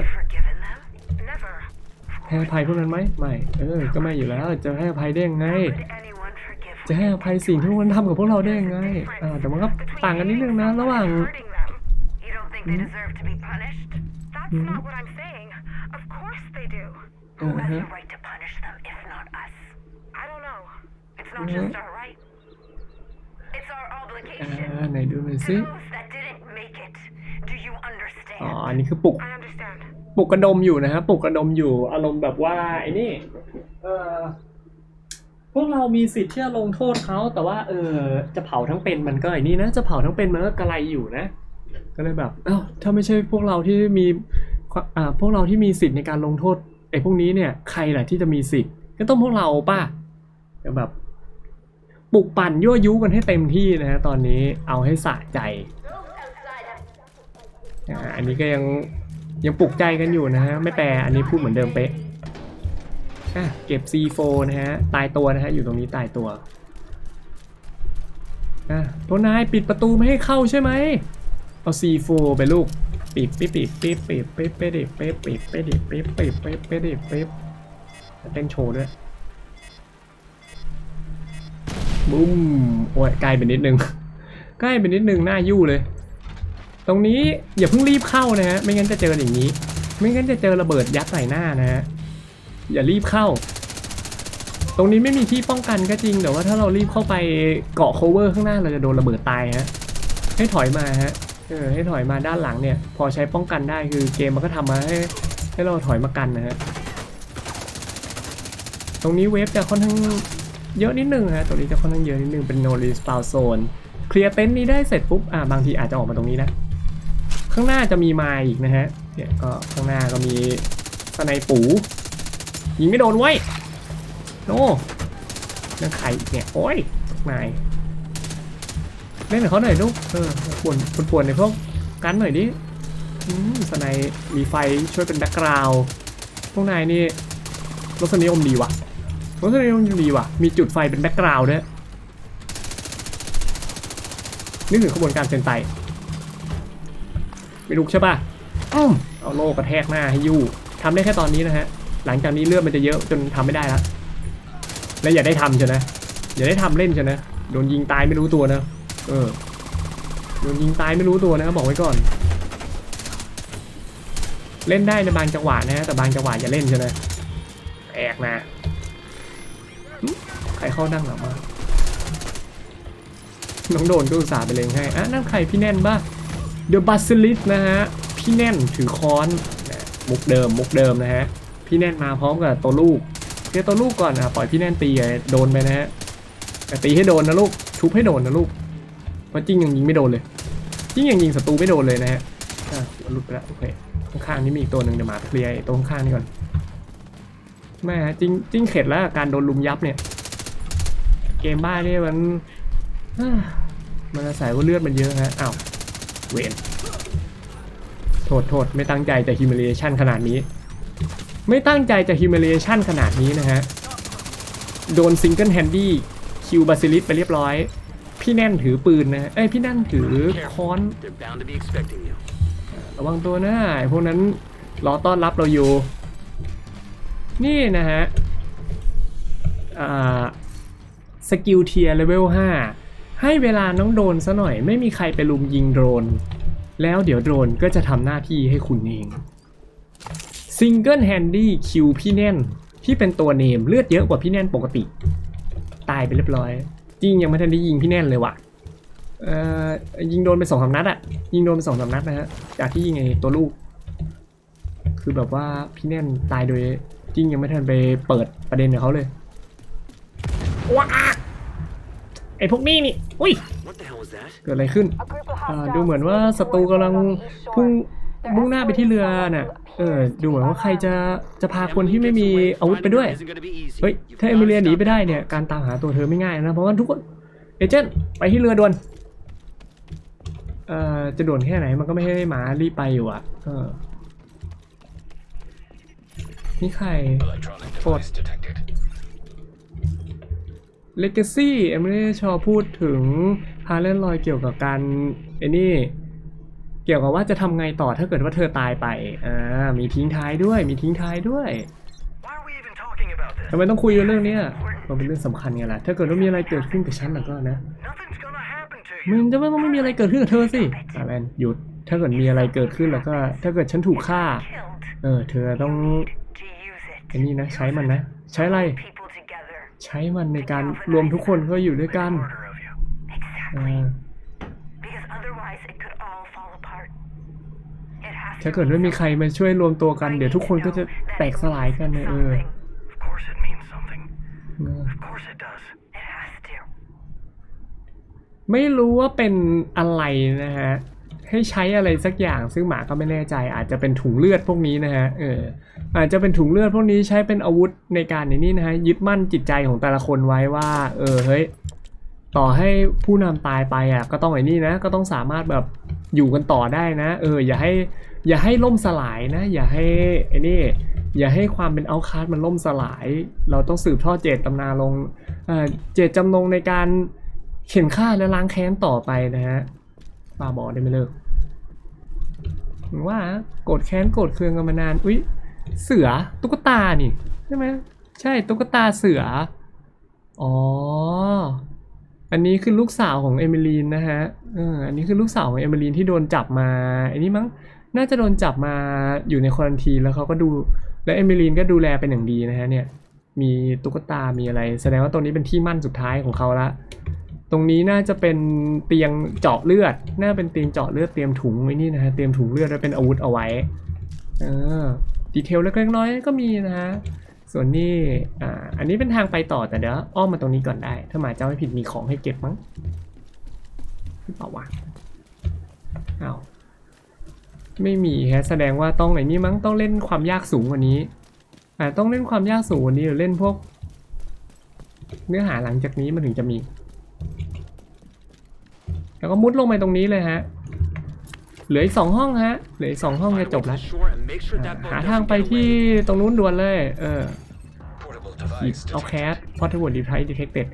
ให้อภัยพวกนั้นไหมไม่ก็ไม่อยู่แล้วจะให้อภัยได้ยังไงจะให้อภัยสิ่งที่พวกมันทำกับพวกเราได้ยังไงแต่มันก็ต่างกันนิดนึงนะระหว่างไหนดูหน่อยสิอันนี้คือปลุกกระดมอยู่นะฮะปลุกกระดมอยู่อารมณ์แบบว่าไอ้นี่พวกเรามีสิทธิ์ที่จะลงโทษเขาแต่ว่าจะเผาทั้งเป็นมันก็ไอ้นี่นะจะเผาทั้งเป็นมันก็กระไรอยู่นะก็เลยแบบถ้าไม่ใช่พวกเราที่มีสิทธิ์ในการลงโทษไอ้พวกนี้เนี่ยใครล่ะที่จะมีสิทธิ์ก็ต้องพวกเราป่ะแบบปลุกปั่นยั่วยุกันให้เต็มที่นะฮะตอนนี้เอาให้สะใจอันนี้ก็ยังปลุกใจกันอยู่นะฮะไม่แปลอันนี้พูดเหมือนเดิมเป๊ะเก็บ C4 นะฮะตายตัวนะฮะอยู่ตรงนี้ตายตัวพวกนายปิดประตูไม่ให้เข้าใช่ไหมเอา C4 ไปลูกปิดเต้นโชว์ด้วยบุ้มโอ้ยใกล้ไปนิดนึงหน้ายู่เลยตรงนี้อย่าเพิ่งรีบเข้านะฮะไม่งั้นจะเจออย่างนี้ไม่งั้นจะเจอระเบิดยัดใส่หน้านะฮะอย่ารีบเข้าตรงนี้ไม่มีที่ป้องกันก็จริงแต่ว่าถ้าเรารีบเข้าไปเกาะ cover ข้างหน้าเราจะโดนระเบิดตายฮะให้ถอยมาฮะให้ถอยมาด้านหลังเนี่ยพอใช้ป้องกันได้คือเกมมันก็ทำมาให้เราถอยมากันนะฮะตรงนี้เวฟจะค่อนข้างเยอะนิดนึงฮะตรงนี้จะค่อนข้างเยอะนิดนึงเป็น no respawn zone เคลียร์เต็นท์นี้ได้เสร็จปุ๊บบางทีอาจจะออกมาตรงนี้นะข้างหน้าจะมีมาอีกนะฮะเนี่ยก็ข้างหน้าก็มีสไนปูยิงไม่โดนไว้โน่นั่นใครเนี่ยโอ้ยนายเล่นกับเขาหน่อยลูกปวนในพวกกันหน่อยดิสไนมีไฟช่วยเป็นแบ็กกราวด์พวกนายนี่รสนิยมดีว่ะรสนิยมดีว่ะมีจุดไฟเป็นแบ็กกราวด์ด้วยนึกถึงขบวนการเซนไตไม่ลุกใช่ป่ะเอาโล่กระแทกหน้าให้ยู่ทำได้แค่ตอนนี้นะฮะหลังจากนี้เลือดมันจะเยอะจนทำไม่ได้แล้วและอย่าได้ทำใช่ไหมอย่าได้ทำเล่นใช่ไหมโดนยิงตายไม่รู้ตัวนะโดนยิงตายไม่รู้ตัวนะบอกไว้ก่อนเล่นได้ในบางจังหวะนะแต่บางจังหวะอย่าเล่นใช่ไหมแอกนะใครเข้านั่งหรอมาน้องโดนก็อุตส่าห์ไปเลยให้นั่นใครพี่แน่นป่ะเดอะบัสซิลิสนะฮะพี่แน่นถือค้อนมุกเดิมนะฮะพี่แน่นมาพร้อมกับตัวลูกเดี๋ยวตัวลูกก่อนปล่อยพี่แน่นตีโดนไปนะฮะแต่ตีให้โดนนะลูกชุบให้โดนนะลูกเพราะจริงยังยิงไม่โดนเลยจริงยังยิงศัตรูไม่โดนเลยนะฮะหลุดไปแล้วโอเคข้างๆนี้มีอีกตัวหนึ่งเดี๋ยวมาเคลียร์ตรงข้างนี้ก่อนแม่จริงเข็ดแล้วการโดนลุมยับเนี่ยเกมบ้าเนี่ยมันอาศัยว่าเลือดมันเยอะฮะอ้าวเวนโทษไม่ตั้งใจจะ humiliation ขนาดนี้ไม่ตั้งใจจะ humiliation ขนาดนี้นะฮะโดน single handy คิวบาซิลิสไปเรียบร้อยพี่แน่นถือปืนนะพี่แน่นถือค้อนระวังตัวนะพวกนั้นรอต้อนรับเราอยู่นี่นะฮะสกิลเทียร์เลเวล5ให้เวลาน้องโดนซะหน่อยไม่มีใครไปลุมยิงโดรนแล้วเดี๋ยวโดรนก็จะทำหน้าที่ให้คุณเอง Single Handy คิวพี่แน่นที่เป็นตัวเนมเลือดเยอะกว่าพี่แน่นปกติตายไปเรียบร้อยจริงยังไม่ทันได้ยิงพี่แน่นเลยว่ะยิงโดนไป2-3 นัดอะยิงโดนไป2-3 นัดนะฮะจากที่ยิงไอ้ตัวลูกคือแบบว่าพี่แน่นตายโดยจริงยังไม่ทันไปเปิดประเด็นกับเขาเลยว้าไอ้พวกนี้นี่อุ้ยเกิดอะไรขึ้นดูเหมือนว่าศัตรูกำลังมุ่งหน้าไปที่เรือน่ะดูเหมือนว่าใครจะพาคนที่ไม่มีอาวุธไปด้วยเฮ้ยถ้าเอมิเลียหนีไปได้เนี่ยการตามหาตัวเธอไม่ง่ายนะเพราะว่าทุกคนเอเจนต์ไปที่เรือด่วนจะด่วนแค่ไหนมันก็ไม่ให้หมารีบไปอยู่อ่ะนี่ใครโทษLegacy เอมิลี่ชอพูดถึงฮาร์เลนลอยเกี่ยวกับการเกี่ยวกับว่าจะทำไงต่อถ้าเกิดว่าเธอตายไปมีทิ้งท้ายด้วยทำไมต้องคุยเรื่องนี้มันเป็นเรื่องสำคัญไงล่ะถ้าเกิดว่ามีอะไรเกิดขึ้นกับฉันแล้วก็นะมันจะไม่ต้องมีอะไรเกิดขึ้นกับเธอสิแลนหยุดถ้าเกิดมีอะไรเกิดขึ้นแล้วก็ถ้าเกิดฉันถูกฆ่าเธอต้องนี่นะใช้มันนะใช้อะไรใช้มันในการรวมทุกคนก็อยู่ด้วยกันถ้าเกิดไม่มีใครมาช่วยรวมตัวกันเดี๋ยวทุกคนก็จะแตกสลายกันไม่รู้ว่าเป็นอะไรนะฮะให้ใช้อะไรสักอย่างซึ่งหมาก็ไม่แน่ใจอาจจะเป็นถุงเลือดพวกนี้นะฮะอาจจะเป็นถุงเลือดพวกนี้ใช้เป็นอาวุธในการนี้นะฮะยึดมั่นจิตใจของแต่ละคนไว้ว่าเฮ้ยต่อให้ผู้นำตายไปก็ต้องนะก็ต้องสามารถแบบอยู่กันต่อได้นะอย่าให้ล่มสลายนะอย่าให้ความเป็นเอาคาสมันล่มสลายเราต้องสืบทอดเจตจำนงในการเข็นฆ่าและล้างแค้นต่อไปนะฮะบ้าบอได้ไม่เลิกว่าโกรธแค้นโกรธเคืองกันมานานอุ๊ยเสือตุ๊กตานี่ใช่ไหมใช่ตุ๊กตาเสืออันนี้คือลูกสาวของเอมิลีนนะฮะอันนี้คือลูกสาวของเอมิลีนที่โดนจับมาอันนี้มั้งน่าจะโดนจับมาอยู่ในควอรันทีนแล้วเขาก็ดูและเอมิลีนก็ดูแลเป็นอย่างดีนะฮะเนี่ยมีตุ๊กตามีอะไรแสดงว่าตรงนี้เป็นที่มั่นสุดท้ายของเขาละตรงนี้น่าจะเป็นเตียงเจาะเลือดน่าเป็นเตียงเจาะเลือดเตรียมถุงไว้นี่นะฮะเตรียมถุงเลือดไว้เป็นอาวุธเอาไว้ดีเทลเล็กๆน้อยๆก็มีนะฮะส่วนนี้อันนี้เป็นทางไปต่อแต่เดี๋ยวอ้อมมาตรงนี้ก่อนได้ถ้าหมาเจ้าไม่ผิดมีของให้เก็บมั้งหรือเปล่าวะอ้าวไม่มีฮะแสดงว่าต้องไหนนี่มั้งต้องเล่นความยากสูงกว่านี้ต้องเล่นความยากสูงกว่านี้หรือเล่นพวกเนื้อหาหลังจากนี้มันถึงจะมีแล้วก็มุดลงไปตรงนี้เลยฮะเหลืออีก2 ห้องฮะเหลืออีก2 ห้องจะจบแล้วหาทางไปที่ตรงนู้นด่วนเลยเอาแคส Portable Device Detected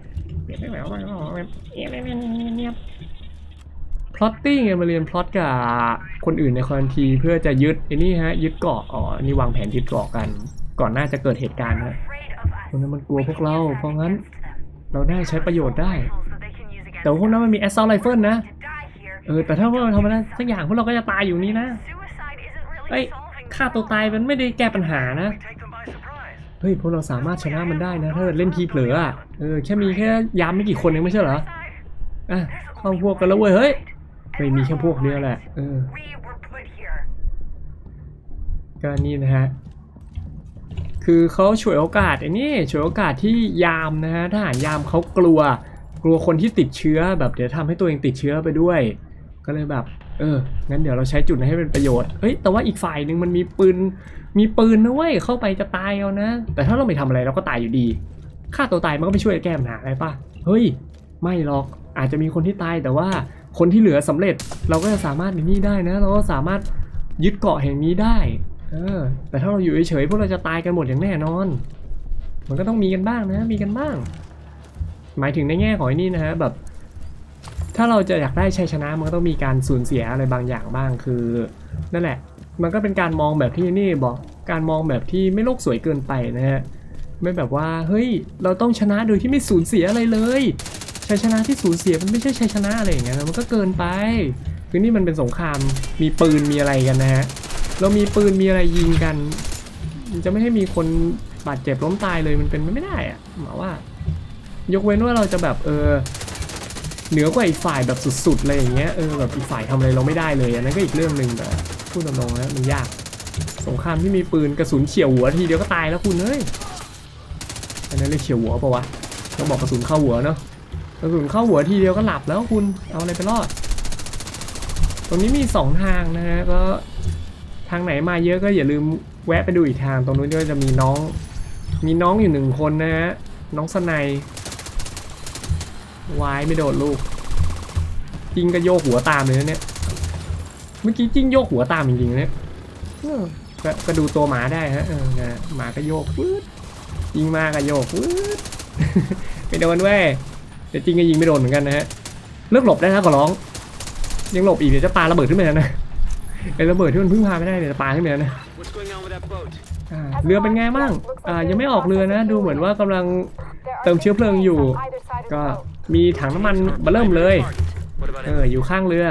พล็อตติ้งมาเรียนพล็อตกับคนอื่นในคอนทีเพื่อจะยึดไอ้นี่ฮะยึดเกาะนี่วางแผนยึดเกาะกันก่อนหน้าจะเกิดเหตุการณ์ฮะคนนั้นมันกลัวพวกเราเพราะงั้นเราได้ใช้ประโยชน์ได้แต่พวกนั้นมันมี Assault Rifle นะแต่ถ้าว่าเราทำอะไรสักอย่างพวกเราก็จะตายอยู่นี่นะเฮ้ยฆ่าตัวตายมันไม่ได้แก้ปัญหานะเฮ้ยพวกเราสามารถชนะมันได้นะถ้าเล่นทีเผลอแค่มีแค่ยามไม่กี่คนเองไม่ใช่เหรอเข้าพวกกันแล้วเว้ยเฮ้ยไม่มีแค่พวกเดียวแหละก็นี่นะฮะคือเขาฉวยโอกาสฉวยโอกาสที่ยามนะฮะทหารยามเขากลัวคนที่ติดเชื้อแบบเดี๋ยวทำให้ตัวเองติดเชื้อไปด้วยก็เลยแบบงั้นเดี๋ยวเราใช้จุดนั้นให้เป็นประโยชน์เฮ้ยแต่ว่าอีกฝ่ายหนึ่งมันมีปืนนะเว้ยเข้าไปจะตายเอานะแต่ถ้าเราไม่ทำอะไรเราก็ตายอยู่ดีฆ่าตัวตายมันก็ไม่ช่วยแก้ปัญหาอะไรป่ะเฮ้ยไม่หรอกอาจจะมีคนที่ตายแต่ว่าคนที่เหลือสำเร็จเราก็จะสามารถนี่ได้นะเราก็สามารถยึดเกาะแห่งนี้ได้แต่ถ้าเราอยู่เฉยๆพวกเราจะตายกันหมดอย่างแน่นอนมันก็ต้องมีกันบ้างนะมีกันบ้างหมายถึงในแง่ของนี่นะฮะแบบถ้าเราจะอยากได้ชัยชนะมันก็ต้องมีการสูญเสียอะไรบางอย่างบ้างคือนั่นแหละมันก็เป็นการมองแบบที่นี่บอกการมองแบบที่ไม่โลกสวยเกินไปนะฮะไม่แบบว่าเฮ้ยเราต้องชนะโดยที่ไม่สูญเสียอะไรเลยชัยชนะที่สูญเสียมันไม่ใช่ชัยชนะอะไรอย่างเงี้ยมันก็เกินไปคือนี่มันเป็นสงครามมีปืนมีอะไรกันนะฮะเรามีปืนมีอะไรยิงกันจะไม่ให้มีคนบาดเจ็บล้มตายเลยมันเป็นไม่ได้อะหมายว่ายกเว้นว่าเราจะแบบเหนือกว่าอีกฝ่ายแบบสุดๆอะไรอย่างเงี้ยแบบอีกฝ่ายทำอะไรเราไม่ได้เลยอันนั้นก็อีกเรื่องหนึ่งแต่พูดตรงๆนะมันยากสงครามที่มีปืนกระสุนเฉี่ยวหัวทีเดียวก็ตายแล้วคุณเอ้ยอันนั้นเรียกเฉี่ยวหัวปะวะต้องบอกกระสุนเข้าหัวเนาะกระสุนเข้าหัวทีเดียวก็หลับแล้วคุณเอาอะไรไปรอดตรงนี้มี2 ทางนะฮะก็ทางไหนมาเยอะก็อย่าลืมแวะไปดูอีกทางตรงนู้นก็จะมีน้องอยู่1 คนนะฮะน้องสไนวายไม่โดนลูกจิ้งก็โยกหัวตามเลยนะเนี่ยเมื่อกี้จิ้งโยกหัวตามจริงๆเนี่ยก็ดูตัวหมาได้ฮะหมาก็โยกยิงมาก็โยกไม่โดนเว้ยแต่จริงก็ยิงไม่โดนเหมือนกันนะฮะเลิกหลบได้นะขอร้องยังหลบอีกเดี๋ยวจะปาระเบิดขึ้นมานะไอ้ระเบิดที่มันพึ่งพาไม่ได้เดี๋ยวจะปาขึ้นมานะเรือเป็นไงบ้างยังไม่ออกเรือนะดูเหมือนว่ากำลังเติมเชื้อเพลิงอยู่ก็มีถังน้ำมันเริ่มเลยอยู่ข้างเรือ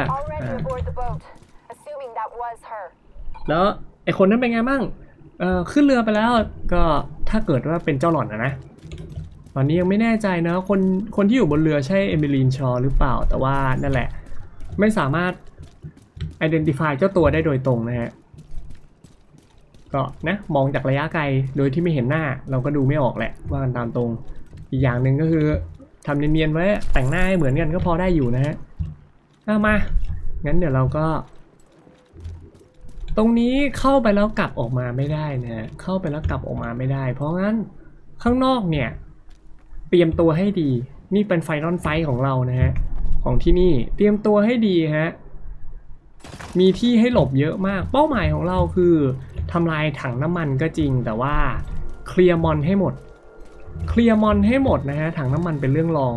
แล้วไอคนนั้นเป็นไงบ้างขึ้นเรือไปแล้วก็ถ้าเกิดว่าเป็นเจ้าหล่อนนะตอนนี้ยังไม่แน่ใจนะคนที่อยู่บนเรือใช่เอมิลีนชอหรือเปล่าแต่ว่านั่นแหละไม่สามารถ identify เจ้าตัวได้โดยตรงนะฮะก็นะมองจากระยะไกลโดยที่ไม่เห็นหน้าเราก็ดูไม่ออกแหละว่ากันตามตรงอีกอย่างหนึ่งก็คือทำเนียนๆไว้แต่งหน้าให้เหมือนกันก็พอได้อยู่นะฮะมางั้นเดี๋ยวเราก็ตรงนี้เข้าไปแล้วกลับออกมาไม่ได้นะเข้าไปแล้วกลับออกมาไม่ได้เพราะงั้นข้างนอกเนี่ยเตรียมตัวให้ดีนี่เป็นไฟนอลไฟของเรานะฮะของที่นี่เตรียมตัวให้ดีฮะมีที่ให้หลบเยอะมากเป้าหมายของเราคือทำลายถังน้ำมันก็จริงแต่ว่าเคลียร์มอนให้หมดนะฮะถังน้ำมันเป็นเรื่องรอง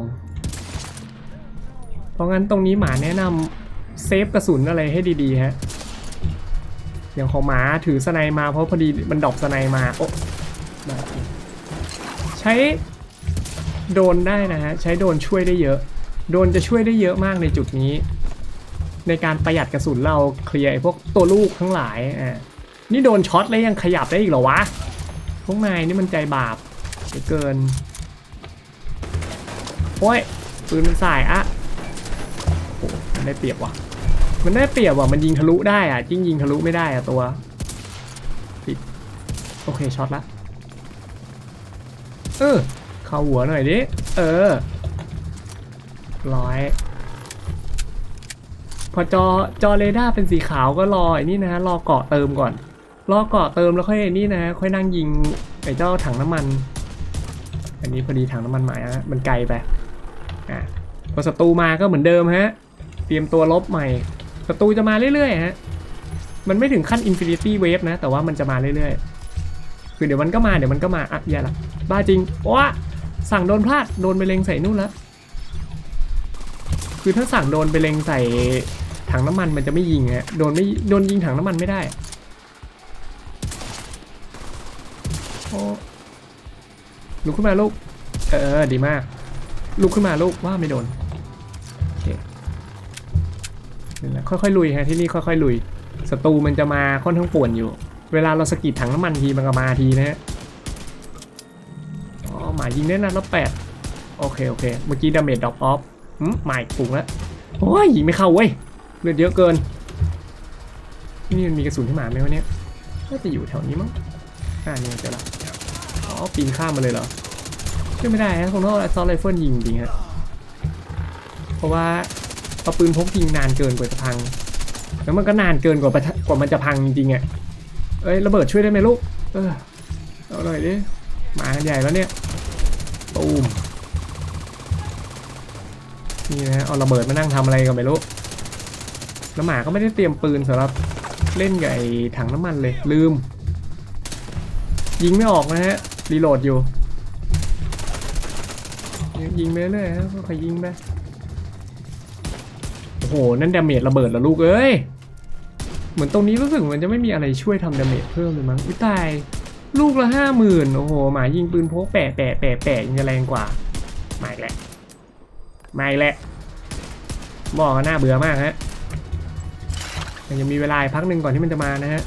เพราะงั้นตรงนี้หมาแนะนำเซฟกระสุนอะไรให้ดีๆฮะอย่างของหมาถือสไนมาเพราะพอดีมันดรอปสไนมาโอ้ใช้โดรนได้นะฮะใช้โดรนช่วยได้เยอะโดรนจะช่วยได้เยอะมากในจุดนี้ในการประหยัดกระสุนเราเคลียร์ไอ้พวกตัวลูกทั้งหลายนี่โดนช็อตแล้วยังขยับได้อีกเหรอวะพวกนายนี่มันใจบาปเดี๋ยวเกินโอ้ยปืนมันสายอะโอ้มันได้เปรียบว่ะมันได้เปรียบว่ะมันยิงทะลุได้อะจริงยิงทะลุไม่ได้อะตัวปิดโอเคช็อตละเข้าหัวหน่อยดิร้อยพอจอเรดาร์เป็นสีขาวก็รอไอ้นี่นะฮะรอเกาะเติมก่อนรอเกาะเติมแล้วค่อยไอ้นี่นะค่อยนั่งยิงไอ้เจ้าถังน้ำมันอันนี้พอดีถังน้ำมันหมายนะมันไกลไปพอศัตรูมาก็เหมือนเดิมฮะเตรียมตัวลบใหม่ศัตรูจะมาเรื่อยๆฮะมันไม่ถึงขั้น Infinity Wave นะแต่ว่ามันจะมาเรื่อยๆคือเดี๋ยวมันก็มาอ่ะอย่าละบ้าจริงว้าสั่งโดนพลาดโดนไปเล็งใส่นู่นแล้วคือถ้าสั่งโดนไปเล็งใส่ถังน้ำมันมันจะไม่ยิงฮะโดนยิงถังน้ำมันไม่ได้โอ้ลุกขึ้นมาลูกดีมากลุกขึ้นมาลูกว่าไม่โดนโอเคนี่แหละค่อยๆลุยฮะที่นี่ค่อยๆลุยศัตรูมันจะมาค่อนข้างป่วนอยู่เวลาเราสกิดถังน้ำมันทีมันก็มาทีนะฮะหมายยิงได้นัดละ8โอเคเมื่อกี้ดาเมจดรอปออฟหมายปุ่งแล้วโอ้ยยิงไม่เข้าเว้ยเลือดเยอะเกินนี่มันมีกระสุนที่หมาไหมวะเนี่ยน่าจะอยู่แถวนี้มั้งนี่เจอละปีนข้ามมาเลยเหรอช่วยไม่ได้ฮะคงต้องเอาซอลไรเฟิลยิงจริงฮะเพราะว่าเอาปืนพกยิงนานเกินกว่าจะพังแล้วมันก็นานเกินกว่ามันจะพังจริงๆอ่ะระเบิดช่วยได้ไหมลูกเอาหน่อยดิมากันใหญ่แล้วเนี่ยตูมนี่นะเอาระเบิดมานั่งทำอะไรกันไม่รู้แล้วหมาก็ไม่ได้เตรียมปืนสำหรับเล่นกับไอ้ถังน้ำมันเลยลืมยิงไม่ออกนะฮะรีโหลดอยู่ยิงไปเรื่อยฮะค่อยยิงไปโอ้โหนั่นดาเมจระเบิดเหรอลูกเอ้ยเหมือนตรงนี้รู้สึกมันจะไม่มีอะไรช่วยทำดาเมจเพิ่มเลยมั้งอุ้ยตายลูกละ50,000โอ้โหหมายิงปืนพกแปะยังจะแรงกว่าไม่แหละบอกว่าน่าเบื่อมากฮะยังมีเวลาพักหนึ่งก่อนที่มันจะมานะฮะ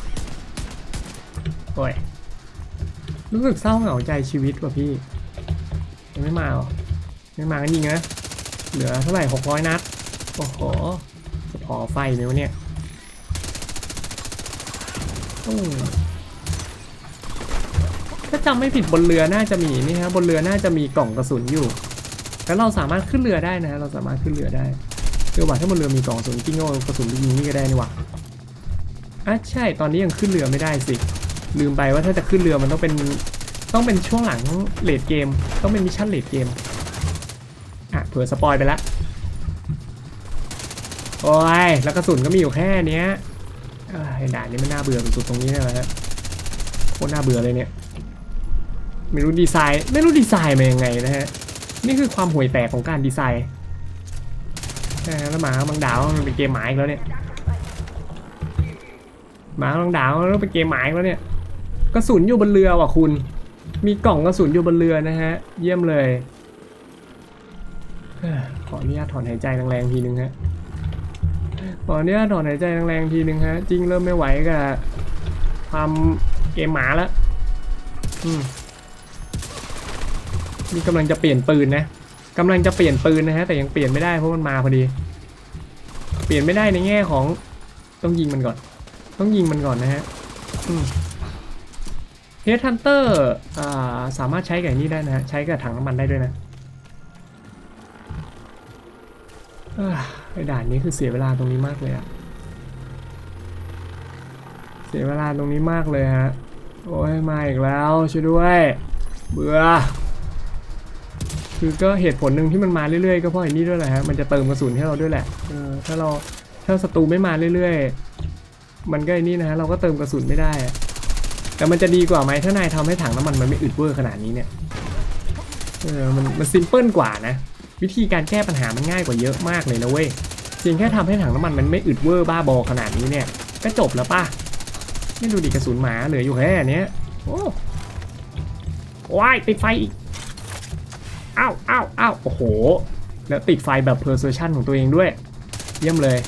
โอ้ยรู้สึกเศร้าเหงาใจชีวิตว่ะพี่ยังไม่มาหรอไม่มากันยิงนะเหลือเท่าไหร่600 นัดโอ้โหจะพอไฟไหมวะเนี่ยถ้าจำไม่ผิดบนเรือน่าจะมีนี่ฮะบนเรือน่าจะมีกล่องกระสุนอยู่แล้วเราสามารถขึ้นเรือได้นะเราสามารถขึ้นเรือได้คือว่าถ้าบนเรือมีกล่องกระสุนกิ้งโง่กระสุนยิงนี่ก็ได้นี่หว่าใช่ตอนนี้ยังขึ้นเรือไม่ได้สิลืมไปว่าถ้าจะขึ้นเรือมันต้องเป็นช่วงหลังเลดเกมต้องเป็นมิชชั่นเลดเกมเผื่อสปอยไปแล้วโอ้ยแล้วกระสุนก็มีอยู่แค่เนี้ยด่านนี้มันน่าเบื่อสุดๆตรงนี้เลยฮะโคตรน่าเบื่อเลยเนี่ยไม่รู้ดีไซน์มายังไงนะฮะนี่คือความห่วยแตกของการดีไซน์แล้วหมาบางดาวมันเป็นเกมหมายแล้วเนี่ยหมาบางดาวแล้วเป็นเกมหมายแล้วเนี่ยกระสุนอยู่บนเรือว่ะคุณมีกล่องกระสุนอยู่บนเรือนะฮะเยี่ยมเลยขออนุญาตถอนหายใจแรงๆทีนึงฮะขออนุญาตถอนหายใจแรงๆทีนึงฮะจริงเริ่มไม่ไหวกับความเกมหมาแล้วนี่กำลังจะเปลี่ยนปืนนะฮะแต่ยังเปลี่ยนไม่ได้เพราะมันมาพอดีเปลี่ยนไม่ได้ในแง่ของต้องยิงมันก่อนนะฮะเฮดฮันเตอร์สามารถใช้กับนี่ได้นะฮะใช้กับถังน้ำมันได้ด้วยนะไอ้ด่านนี้คือเสียเวลาตรงนี้มากเลยอะเสียเวลาตรงนี้มากเลยฮะโอ้ยมาอีกแล้วช่วยด้วยเบื่อคือก็เหตุผลหนึ่งที่มันมาเรื่อยๆก็เพราะไอ้นี่ด้วยแหละฮะมันจะเติมกระสุนให้เราด้วยแหละถ้าศัตรูไม่มาเรื่อยๆมันก็ไอ้นี่นะฮะเราก็เติมกระสุนไม่ได้แต่มันจะดีกว่าไหมถ้านายทำให้ถังน้ำมันไม่อึดเวอร์ขนาดนี้เนี่ยมันซิมเพิลกว่านะวิธีการแก้ปัญหามันง่ายกว่าเยอะมากเลยนะเว้ยเพียงแค่ทำให้ถังน้ำมันไม่อึดเวอร์บ้าบอขนาดนี้เนี่ยก็จบแล้วป่ะไม่ดูดิกระสุนหมาเหลืออยู่แค่นี้โอ้ว้ายติดไฟอีกอ้าวโอ้โหแล้วติดไฟแบบ Persuasion ของตัวเองด้วยเยี่ยมเลย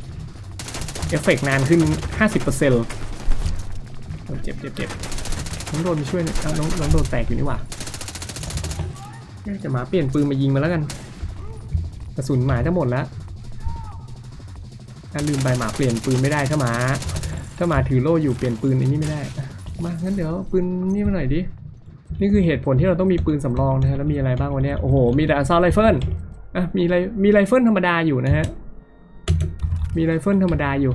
เอฟเฟกต์นานขึ้น 50%เจ็บน้องโดนไปช่วยน้องโดนแตกอยู่นี่หว่าจะหมาเปลี่ยนปืนมายิงมาแล้วกันกระสุนหมาจะหมดแล้วลืมไปหมาเปลี่ยนปืนไม่ได้ถ้าหมาถือโล่อยู่เปลี่ยนปืนอันนี้ไม่ได้มางั้นเดี๋ยวปืนนี่มาหน่อยดินี่คือเหตุผลที่เราต้องมีปืนสำรองนะฮะแล้วมีอะไรบ้างวันนี้โอ้โหมีแต่assault rifleมีไรเฟิลธรรมดาอยู่นะฮะมีไรเฟิลธรรมดาอยู่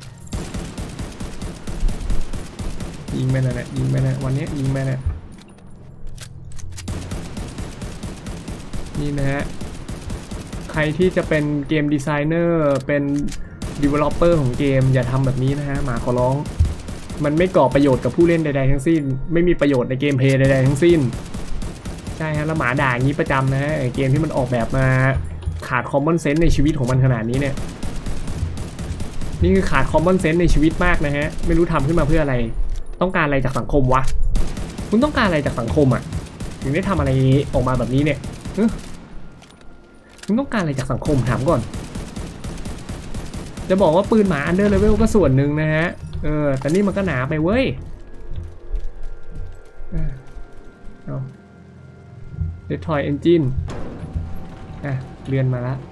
ยิงไปนะเนี่ยยิงไปนะวันนี้ยิงไปนะนี่นะฮะใครที่จะเป็นเกมดีไซเนอร์เป็น developer ของเกมอย่าทำแบบนี้นะฮะหมาขอร้องมันไม่ก่อประโยชน์กับผู้เล่นใดๆทั้งสิ้นไม่มีประโยชน์ในเกมเพลย์ใดๆทั้งสิ้นใช่ฮะแล้วหมาด่าอย่างนี้ประจำนะฮะเกมที่มันออกแบบมาขาด common sense ในชีวิตของมันขนาดนี้เนี่ยนี่คือขาด common sense ในชีวิตมากนะฮะไม่รู้ทำขึ้นมาเพื่ออะไรต้องการอะไรจากสังคมวะคุณต้องการอะไรจากสังคมอ่ะถึงได้ทำอะไรออกมาแบบนี้เนี่ยคุณต้องการอะไรจากสังคมถามก่อนจะบอกว่าปืนหมา under level ก็ส่วนหนึ่งนะฮะแต่นี่มันก็หนาไปเว้ยDestroy Engine เรือนมาแล้ว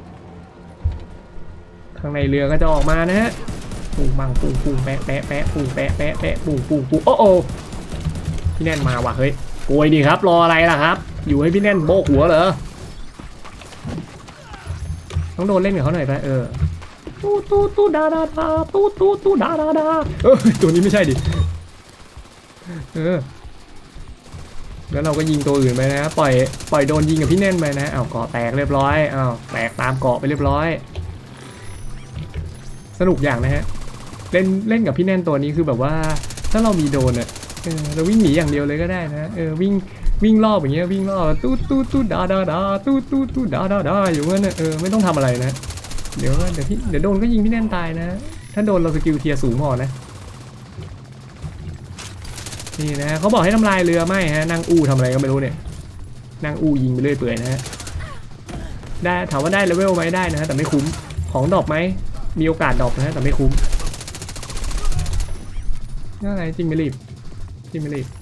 ข้างในเรือก็จะออกมานะฮะปูบังปูแปะปูแปะปูโอ้พี่แน่นมาว่ะเฮ้ยโวยดีครับรออะไรล่ะครับอยู่ให้พี่แน่นโบกหัวเหรอต้องโดนเล่นกับเขาหน่อยไปตู้ดาตู้ดาตัวนี้ไม่ใช่ดิแล้วเราก็ยิงตัวอื่นไปนะปล่อยโดนยิงกับพี่แน่นไปนะเกาะแตกเรียบร้อยแตกตามเกาะไปเรียบร้อยสนุกอย่างนะฮะเล่นกับพี่แน่นตัวนี้คือแบบว่าถ้าเรามีโดนเราวิ่งหนีอย่างเดียวเลยก็ได้นะวิ่งรอบอย่างเงี้ยวิ่งรอบตู้ดาตู้ดาอยู่งั้นไม่ต้องทำอะไรนะเดี๋ยวโดนก็ยิงพี่แน่นตายนะถ้าโดนเราสกิลเทียร์สูงพอนะนี่นะเขาบอกให้ทำลายเรือไม่ฮะนั่งอู้ทำอะไรก็ไม่รู้เนี่ยนั่งอู้ยิงไปเรื่อยเปื่อยนะฮะได้ถามว่าได้เลเวลไหมได้นะฮะแต่ไม่คุ้มของดรอปไหมมีโอกาสดรอปนะฮะแต่ไม่คุ้มอะไรจริงไม่รีบจริง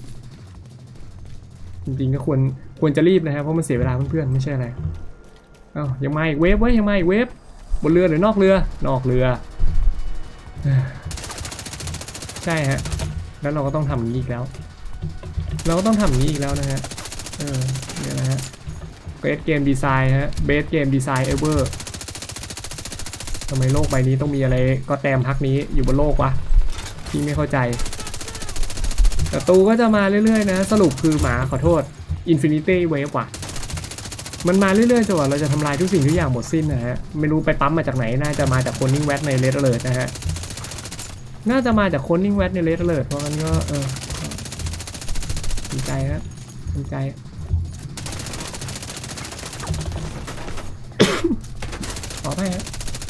ก็ควรจะรีบนะฮะเพราะมันเสียเวลาเพื่อนๆไม่ใช่อะไรยังมาอีกเวฟไว้ยังมาอีกเวฟบนเรือหรือนอกเรือใช่ฮะแล้วเราก็ต้องทำอย่างนี้อีกแล้วนะฮะเนี่ยนะฮะเบสเกมดีไซน์ฮะเบสเกมดีไซน์เวอร์ทำไมโลกใบนี้ต้องมีอะไรก็แต้มพักนี้อยู่บนโลกวะที่ไม่เข้าใจแต่ตูก็จะมาเรื่อยๆนะสรุปคือหมาขอโทษ Infinity Wave ว่ะมันมาเรื่อยๆจนกว่าเราจะทำลายทุกสิ่งทุกอย่างหมดสิ้นนะฮะไม่รู้ไปปั๊มมาจากไหนน่าจะมาจากคนนิ่งแวดในเรดอเลิร์ตนะฮะน่าจะมาจากคนนิ่งแวดในเรดอเลิร์ตเพราะงั้นก็สนใจฮะสนใจ ขอไปฮะ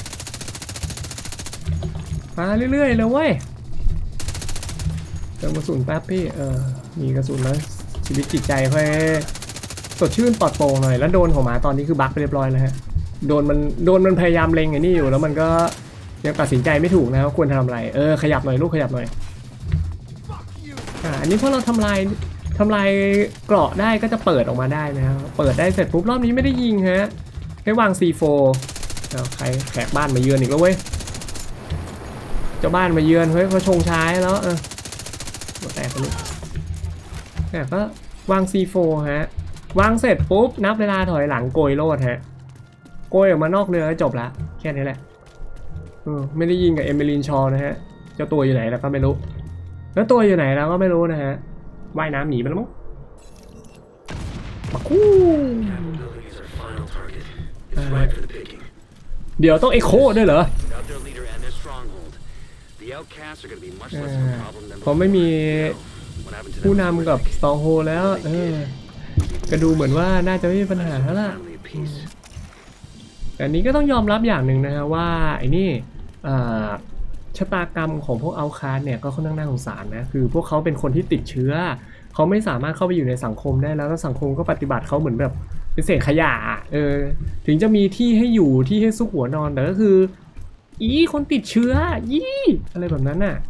มาเรื่อยๆเลยเว้ยเติมกระสุนแป๊บพี่มีกระสุนแล้วชีวิตจิตใจค่อยสดชื่นปลอดโปร่งหน่อยแล้วโดนของหมาตอนนี้คือบั๊กไปเรียบร้อยแล้วฮะโดนมันพยายามเล็งไอ้นี่อยู่แล้วมันก็ยังตัดสินใจไม่ถูกนะว่าควรทำอะไรขยับหน่อยลูกขยับหน่อยอันนี้พอเราทำลายเกราะได้ก็จะเปิดออกมาได้นะครับเปิดได้เสร็จปุ๊บรอบนี้ไม่ได้ยิงฮะแค่วาง C4 ใครแขกบ้านมาเยือนอีกแล้วเว้ยเจ้าบ้านมาเยือนเฮ้ยเขาชงช้าแล้วแตกไปลูกเนี่ยก็วาง C4 ฮะวางเสร็จปุ๊บนับเวลาถอยหลังโกยโลดฮะโกยออกมานอกเรือก็จบละแค่นี้แหละไม่ได้ยิงกับเอมิลีนชอนะฮะเจ้าตัวอยู่ไหนแล้วก็ไม่รู้แล้วตัวอยู่ไหนแล้วก็ไม่รู้นะฮะว่ายน้ำหนีไปแล้วมั้งเดี๋ยวต้องเอ็กโคด้วยเหรอผมไม่มีผู้นำกับสตองโฮแล้วก็ดูเหมือนว่าน่าจะไม่มีปัญหาแล้วล่ะแต่นี้ก็ต้องยอมรับอย่างหนึ่งนะฮะว่าไอ้นี่ชะตากรรมของพวกเอาคาร์เนี่ยก็ค่อนข้างน่าสงสารนะคือพวกเขาเป็นคนที่ติดเชื้อเขาไม่สามารถเข้าไปอยู่ในสังคมได้แล้วสังคมก็ปฏิบัติเขาเหมือนแบบเป็นเศษขยะถึงจะมีที่ให้อยู่ที่ให้ซุกหัวนอนแต่ก็คือคนติดเชื้ออะไรแบบนั้นน่ะ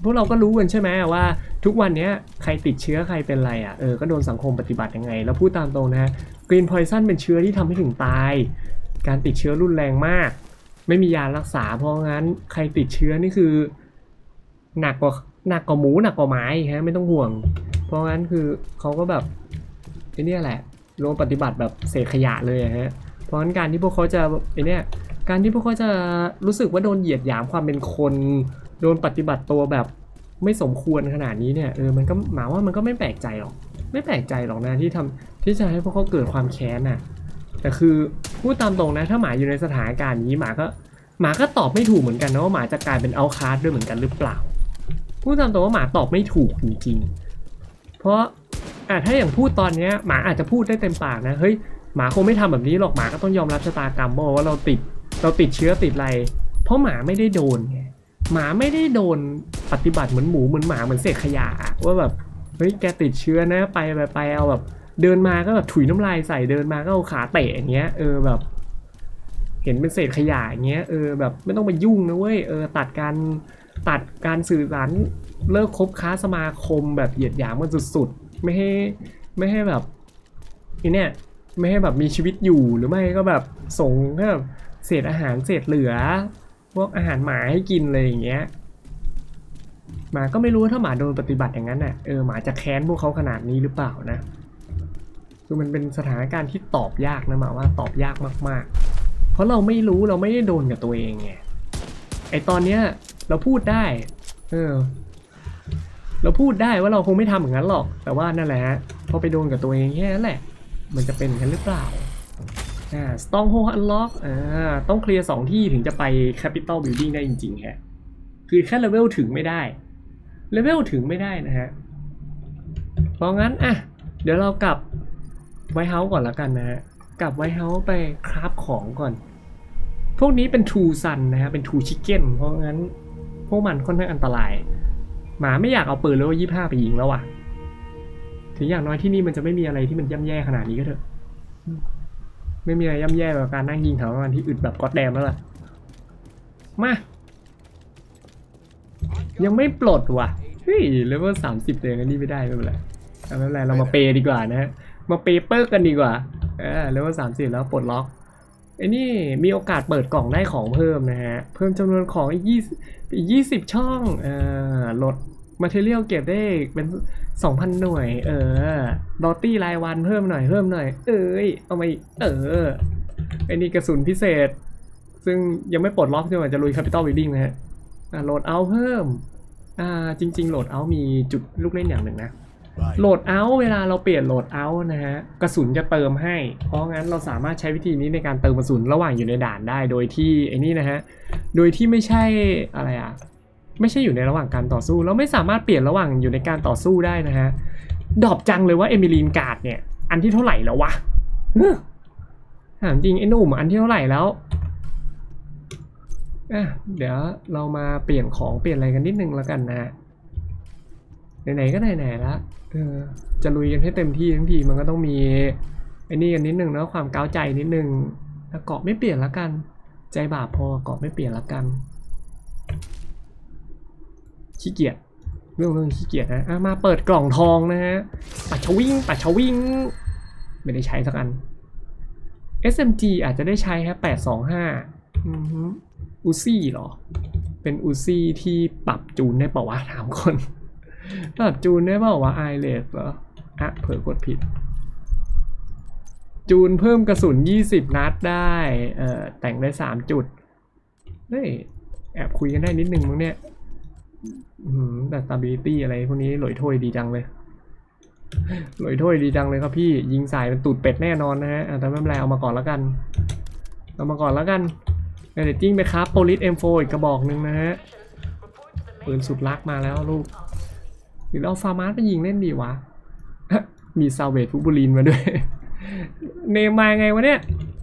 พวกเราก็รู้กันใช่ไหมว่าทุกวันนี้ใครติดเชื้อใครเป็นอะไรอ่ะก็โดนสังคมปฏิบัติยังไงแล้วพูดตามตรงนะกรีนพอยซันเป็นเชื้อที่ทำให้ถึงตายการติดเชื้อรุนแรงมากไม่มียารักษาเพราะงั้นใครติดเชื้อนี่คือหนักกว่าหมูหนักกว่าหมาฮะไม่ต้องห่วงเพราะงั้นคือเขาก็แบบไอ้นี่แหละโดนปฏิบัติแบบเศษขยะเลยฮะเพราะงั้นการที่พวกเขาจะการที่พวกเขาจะรู้สึกว่าโดนเหยียดหยามความเป็นคนโดนปฏิบัติตัวแบบไม่สมควรขนาดนี้เนี่ยมันก็หมายว่ามันก็ไม่แปลกใจหรอกนะที่จะให้พวกเขาเกิดความแค้นน่ะแต่คือพูดตามตรงนะถ้าหมาอยู่ในสถานการณ์นี้หมาก็ตอบไม่ถูกเหมือนกันนะว่าหมาจะกลายเป็นเอาท์คาสต์ด้วยเหมือนกันหรือเปล่าพูดตามตรงว่าหมาตอบไม่ถูกจริงๆเพราะถ้าอย่างพูดตอนนี้หมาอาจจะพูดได้เต็มปากนะเฮ้ยหมาคงไม่ทำแบบนี้หรอกหมาก็ต้องยอมรับชะตากรรมว่าเราติดเชื้อติดอะไรเพราะหมาไม่ได้โดนไงหมาไม่ได้โดนปฏิบัติเหมือนหมูเหมือนหมาเหมือนเศษขยะว่าแบบเฮ้ยแกติดเชื้อนะไปเอาแบบเดินมาก็แบบถุยน้ำลายใส่เดินมาก็เอาขาเตะอย่างเงี้ยแบบเห็นเป็นเศษขยะอย่างเงี้ยแบบไม่ต้องไปยุ่งนะเว้ยตัดการสื่อสารเลิกคบค้าสมาคมแบบเหยียดหยามกันสุดๆไม่ให้แบบเนี่ยไม่ให้แบบมีชีวิตอยู่หรือไม่ก็แบบส่งแค่แบบเศษอาหารเศษเหลือพวกอาหารหมาให้กินเลยอย่างเงี้ยหมาก็ไม่รู้ถ้าหมาโดนปฏิบัติอย่างนั้นน่ะหมาจะแค้นพวกเขาขนาดนี้หรือเปล่านะคือมันเป็นสถานการณ์ที่ตอบยากนะหมาว่าตอบยากมากๆเพราะเราไม่รู้เราไม่ได้โดนกับตัวเองไงไอตอนเนี้ยเราพูดได้เราพูดได้ว่าเราคงไม่ทำอย่างนั้นหรอกแต่ว่านั่นแหละฮะพอไปโดนกับตัวเองแค่นั้นแหละมันจะเป็นกันหรือเปล่าStronghold Unlock ต้องเคลียร์2ที่ถึงจะไป Capital Building ได้จริงๆฮะคือแค่เลเวลถึงไม่ได้นะฮะเพราะงั้นเดี๋ยวเรากลับไวท์เฮาส์ก่อนละกันนะฮะกลับไวท์เฮาส์ไปคราฟของก่อนพวกนี้เป็น True Sun นะฮะเป็น True Chicken เพราะงั้นพวกมันค่อนข้างอันตรายหมาไม่อยากเอาปืนเลเวล25ไปยิงแล้วว่ะถึงอย่างน้อยที่นี่มันจะไม่มีอะไรที่มันย่ำแย่ขนาดนี้ก็เถอะไม่มีอะไรย่ำแย่แบบการนั่งยิงแถวประมาณที่อึดแบบก็อดแดมแล้วล่ะมายังไม่ปลดว่ะเฮ้ยเลเวล30เลยกันนี่ไม่ได้ไม่เป็นไรเรามาเปย์ดีกว่านะฮะมาเปย์เปิร์กกันดีกว่าเลเวล30แล้วปลดล็อกไอ้นี่มีโอกาสเปิดกล่องได้ของเพิ่มนะฮะเพิ่มจำนวนของอีก20ช่องลดmaterial เก็บได้เป็น 2,000 หน่วยดอตตี้รายวันเพิ่มหน่อยเอามาอีกไอ้นี่กระสุนพิเศษซึ่งยังไม่ปลดล็อกจนกว่าจะลุย Capital Building นะฮะโหลดเอาเพิ่มจริงๆโหลดเอามีจุดลูกเล่นอย่างหนึ่งนะโหลดเอาเวลาเราเปลี่ยนโหลดเอานะฮะกระสุนจะเติมให้เพราะงั้นเราสามารถใช้วิธีนี้ในการเติมกระสุนระหว่างอยู่ในด่านได้โดยที่ไอ้นี่นะฮะโดยที่ไม่ใช่อะไรไม่ใช่อยู่ในระหว่างการต่อสู้เราไม่สามารถเปลี่ยนระหว่างอยู่ในการต่อสู้ได้นะฮะดรอปจังเลยว่าเอมิลีนการ์ดเนี่ยอันที่เท่าไหร่แล้ววะถามจริงไอ้หนุ่มอันที่เท่าไหร่แล้วเดี๋ยวเรามาเปลี่ยนของเปลี่ยนอะไรกันนิดนึงแล้วกันนะไหนๆก็ไหนๆแล้วจะลุยกันให้เต็มที่ทั้งทีมันก็ต้องมีไอ้นี่กันนิดนึงนะความก้าวใจนิดนึงเกาะไม่เปลี่ยนแล้วกันใจบาปพอเกาะไม่เปลี่ยนแล้วกันขี้เกียจเรื่องขี้เกียจนะมาเปิดกล่องทองนะฮะปัดชวิ่งไม่ได้ใช้สักอัน SMG อาจจะได้ใช้ฮะ825อูซี่เหรอเป็นอูซี่ที่ปรับจูนได้เปล่าวะถามคนปรับจูนได้เปล่าวะไอเลสเหรอเผลอกดผิดจูนเพิ่มกระสุน20นัดได้แต่งได้3จุดเฮ้ยแอบคุยกันได้นิดนึงมั้งเนี่ยแต่ stability อะไรพวกนี้หลอยถ้วยดีจังเลยครับพี่ยิงสายเป็นตูดเป็ดแน่นอนนะฮะแต่ไม่เป็นไรเอามาก่อนแล้วกันเดี๋ยวจิ้งไปครับโพลิส M4 อีกกระบอกหนึ่งนะฮะปืนสุดลักมาแล้วลูกหรือเอาฟาร์มาสไปยิงเล่นดีวะมีซาเวตฟูบูลินมาด้วยเนมมาไงวะเนี่ย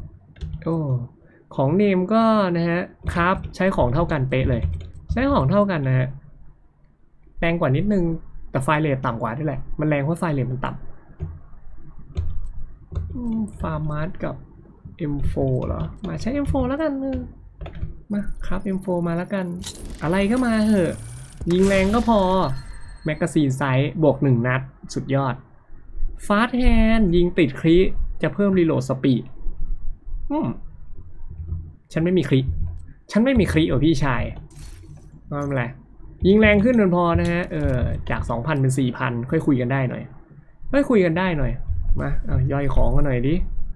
ของเนมก็นะฮะครับใช้ของเท่ากันเป๊ะเลยใช้ของเท่ากันนะฮะแรงกว่านิดนึงแต่ไฟเรทต่ำกว่าที่แหละมันแรงเพราะไฟเรทมันต่ำฟาร์มาสกับ M4 เหรอมาใช้ M4 แล้วกันมาครับ M4 มาแล้วกันอะไรก็มาเหอะยิงแรงก็พอแมกกาซีนไซส์บวก1นัดสุดยอดฟาสแฮนด์ยิงติดคริจะเพิ่มรีโหลดสปีดฉันไม่มีคริพี่ชายไม่เป็นไรยิงแรงขึ้นจนพอนะฮะจาก 2,000 เป็น 4,000 ค่อยคุยกันได้หน่อยมาย่อยของกันหน่อยดิ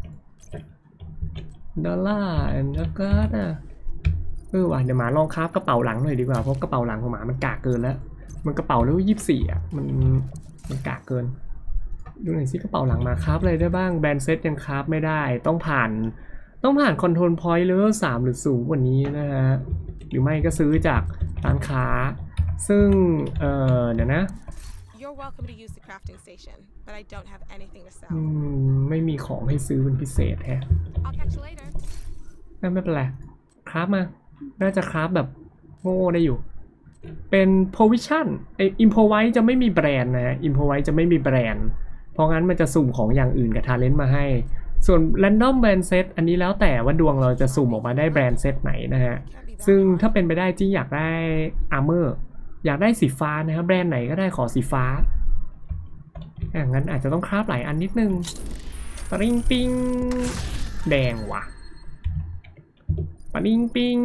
ดอลลาร์แอนด์ก็ว่ะเดี๋ยวหมาลองคราฟกระเป๋าหลังหน่อยดีกว่าเพราะกระเป๋าหลังของหมามันกากเกินแล้วมันกระเป๋าแล้ว24อ่ะมันกากเกินดูหน่อยสิกระเป๋าหลังมาคราฟอะไรได้บ้างแบรนด์เซตยังคราฟไม่ได้ต้องผ่านคอนโทรลพอยต์เลเวล3หรือสูงกว่านี้นะฮะหรือไม่ก็ซื้อจากร้านค้าซึ่งเดี๋ยวนะ You're welcome to use the crafting station, but I don't have anything to sell. ไม่มีของให้ซื้อเป็นพิเศษแฮะ I'll catch you later. ไม่เป็นไรคราฟมาน่าจะคราฟแบบโง่ได้อยู่เป็น provision improvise จะไม่มีแบรนด์นะ improvise จะไม่มีแบรนด์เพราะงั้นมันจะสุ่มของอย่างอื่นกับ talent มาให้ส่วน random brand set อันนี้แล้วแต่ว่าดวงเราจะสุ่มออกมาได้แบรนด์เซตไหนนะฮะซึ่งถ้าเป็นไปได้จริงอยากได้ armor อยากได้สีฟ้านะครับแบรนด์ไหนก็ได้ขอสีฟ้างั้นอาจจะต้องคราฟหลายอันนิดนึงปริงปิงแดงว่ะปริงปิง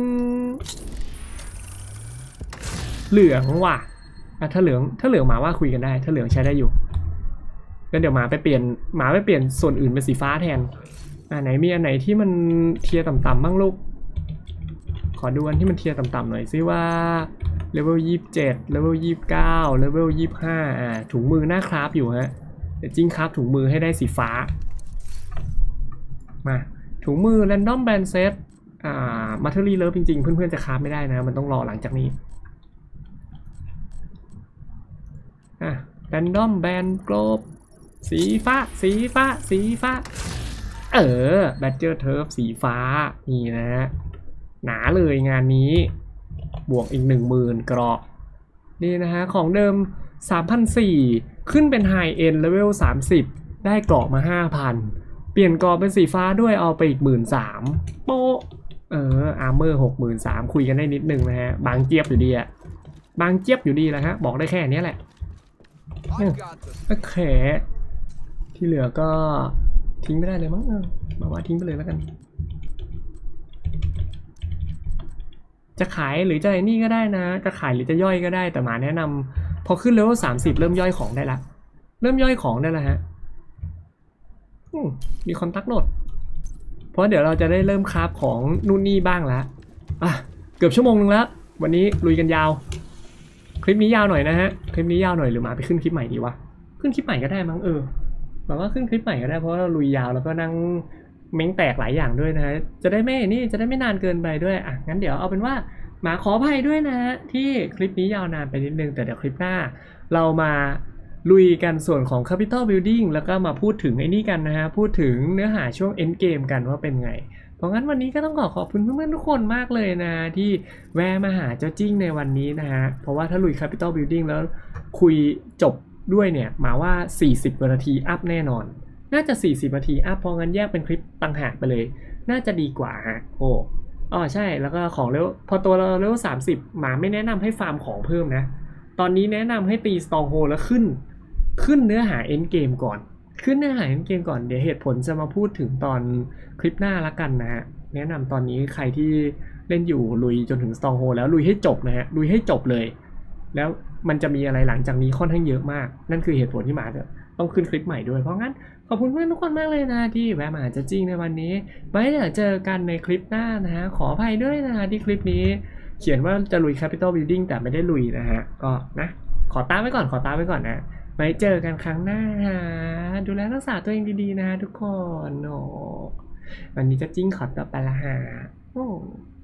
เหลืองว่ะถ้าเหลืองหมาว่าคุยกันได้ถ้าเหลืองใช้ได้อยู่งั้นเดี๋ยวหมาไปเปลี่ยนส่วนอื่นเป็นสีฟ้าแทนไหนมีอันไหนที่มันเทียร์ต่ำๆบ้างลูกขอดูอันที่มันเทียร์ต่ำๆหน่อยซิว่าเลเวล27เลเวล29เลเวล25ถุงมือหน้าคราฟอยู่ฮะเดี๋ยวจิ้งคราฟถุงมือให้ได้สีฟ้ามาถุงมือ Random Band Set Material Love จริงๆเพื่อนๆจะคราฟไม่ได้นะมันต้องรอหลังจากนี้Random Band Globe สีฟ้าBadger Turf สีฟ้านี่นะฮะหนาเลยงานนี้บวกอีก 10,000 เกราะนี่นะฮะของเดิม 3,400 ขึ้นเป็น High End Level 30ได้เกราะมา 5,000 เปลี่ยนเกราะเป็นสีฟ้าด้วยเอาไปอีก 13,000 โป๊ะArmor 63,000 คุยกันได้นิดนึงนะฮะบางเจี๊ยบอยู่ดีแล้วฮะบอกได้แค่นี้แหละโอเคที่เหลือก็ทิ้งไม่ได้เลยมั้งบอกว่าทิ้งไปเลยแล้วกันจะขายหรือจะไอ้นี่ก็ได้นะจะขายหรือจะย่อยก็ได้แต่หมาแนะนำพอขึ้นเลเวล30เริ่มย่อยของได้ละฮะมีคอนตักโหลดเพราะเดี๋ยวเราจะได้เริ่มคราฟของนู่นนี่บ้างแล้วเกือบชั่วโมงนึงแล้ววันนี้ลุยกันยาวคลิปนี้ยาวหน่อยนะฮะคลิปนี้ยาวหน่อยหรือมาไปขึ้นคลิปใหม่ดีวะขึ้นคลิปใหม่ก็ได้มั้งแบบว่าขึ้นคลิปใหม่ก็ได้เพราะว่าเราลุยยาวแล้วก็นั่งเม้งแตกหลายอย่างด้วยนะฮะจะได้ไม่นานเกินไปด้วยงั้นเดี๋ยวเอาเป็นว่าหมาขออภัยด้วยนะที่คลิปนี้ยาวนานไปนิดนึงแต่เดี๋ยวคลิปหน้าเรามาลุยกันส่วนของ Capital Building แล้วก็มาพูดถึงไอ้นี่กันนะฮะพูดถึงเนื้อหาช่วง End Game กันว่าเป็นไงเพราะงั้นวันนี้ก็ต้องขอบคุณเพื่อนๆทุกคนมากเลยนะที่แวะมาหาเจ้าจิ้งในวันนี้นะฮะเพราะว่าถ้าลุย Capital Building แล้วคุยจบด้วยเนี่ยหมายว่า40นาทีอัพแน่นอนน่าจะ40นาทีอัพเพราะงั้นแยกเป็นคลิปต่างหากไปเลยน่าจะดีกว่าฮะใช่แล้วก็ของแล้วพอตัวเราเลเวล30หมาไม่แนะนำให้ฟาร์มของเพิ่มนะตอนนี้แนะนำให้ตี Stronghold แล้วขึ้นเนื้อหา End Game ก่อนเดี๋ยวเหตุผลจะมาพูดถึงตอนคลิปหน้าละกันนะฮะแนะนำตอนนี้ใครที่เล่นอยู่ลุยจนถึง Stronghold แล้วลุยให้จบนะฮะลุยให้จบเลยแล้วมันจะมีอะไรหลังจากนี้ค่อนข้างเยอะมากนั่นคือเหตุผลที่หมาต้องขึ้นคลิปใหม่ด้วยเพราะงั้นขอบคุณเพื่อนทุกคนมากเลยนะที่แวะมาหาเจ้าจิ้งในวันนี้ไว้เดี๋ยวเจอกันในคลิปหน้านะฮะขออภัยด้วยนะที่คลิปนี้เขียนว่าจะลุย Capital Building แต่ไม่ได้ลุยนะฮะก็นะขอตามไว้ก่อนนะไว้เจอกันครั้งหน้าฮะดูแลรักษาตัวเองดีๆนะทุกคนวันนี้เจ้าจิ้งขอตัวไปละฮะ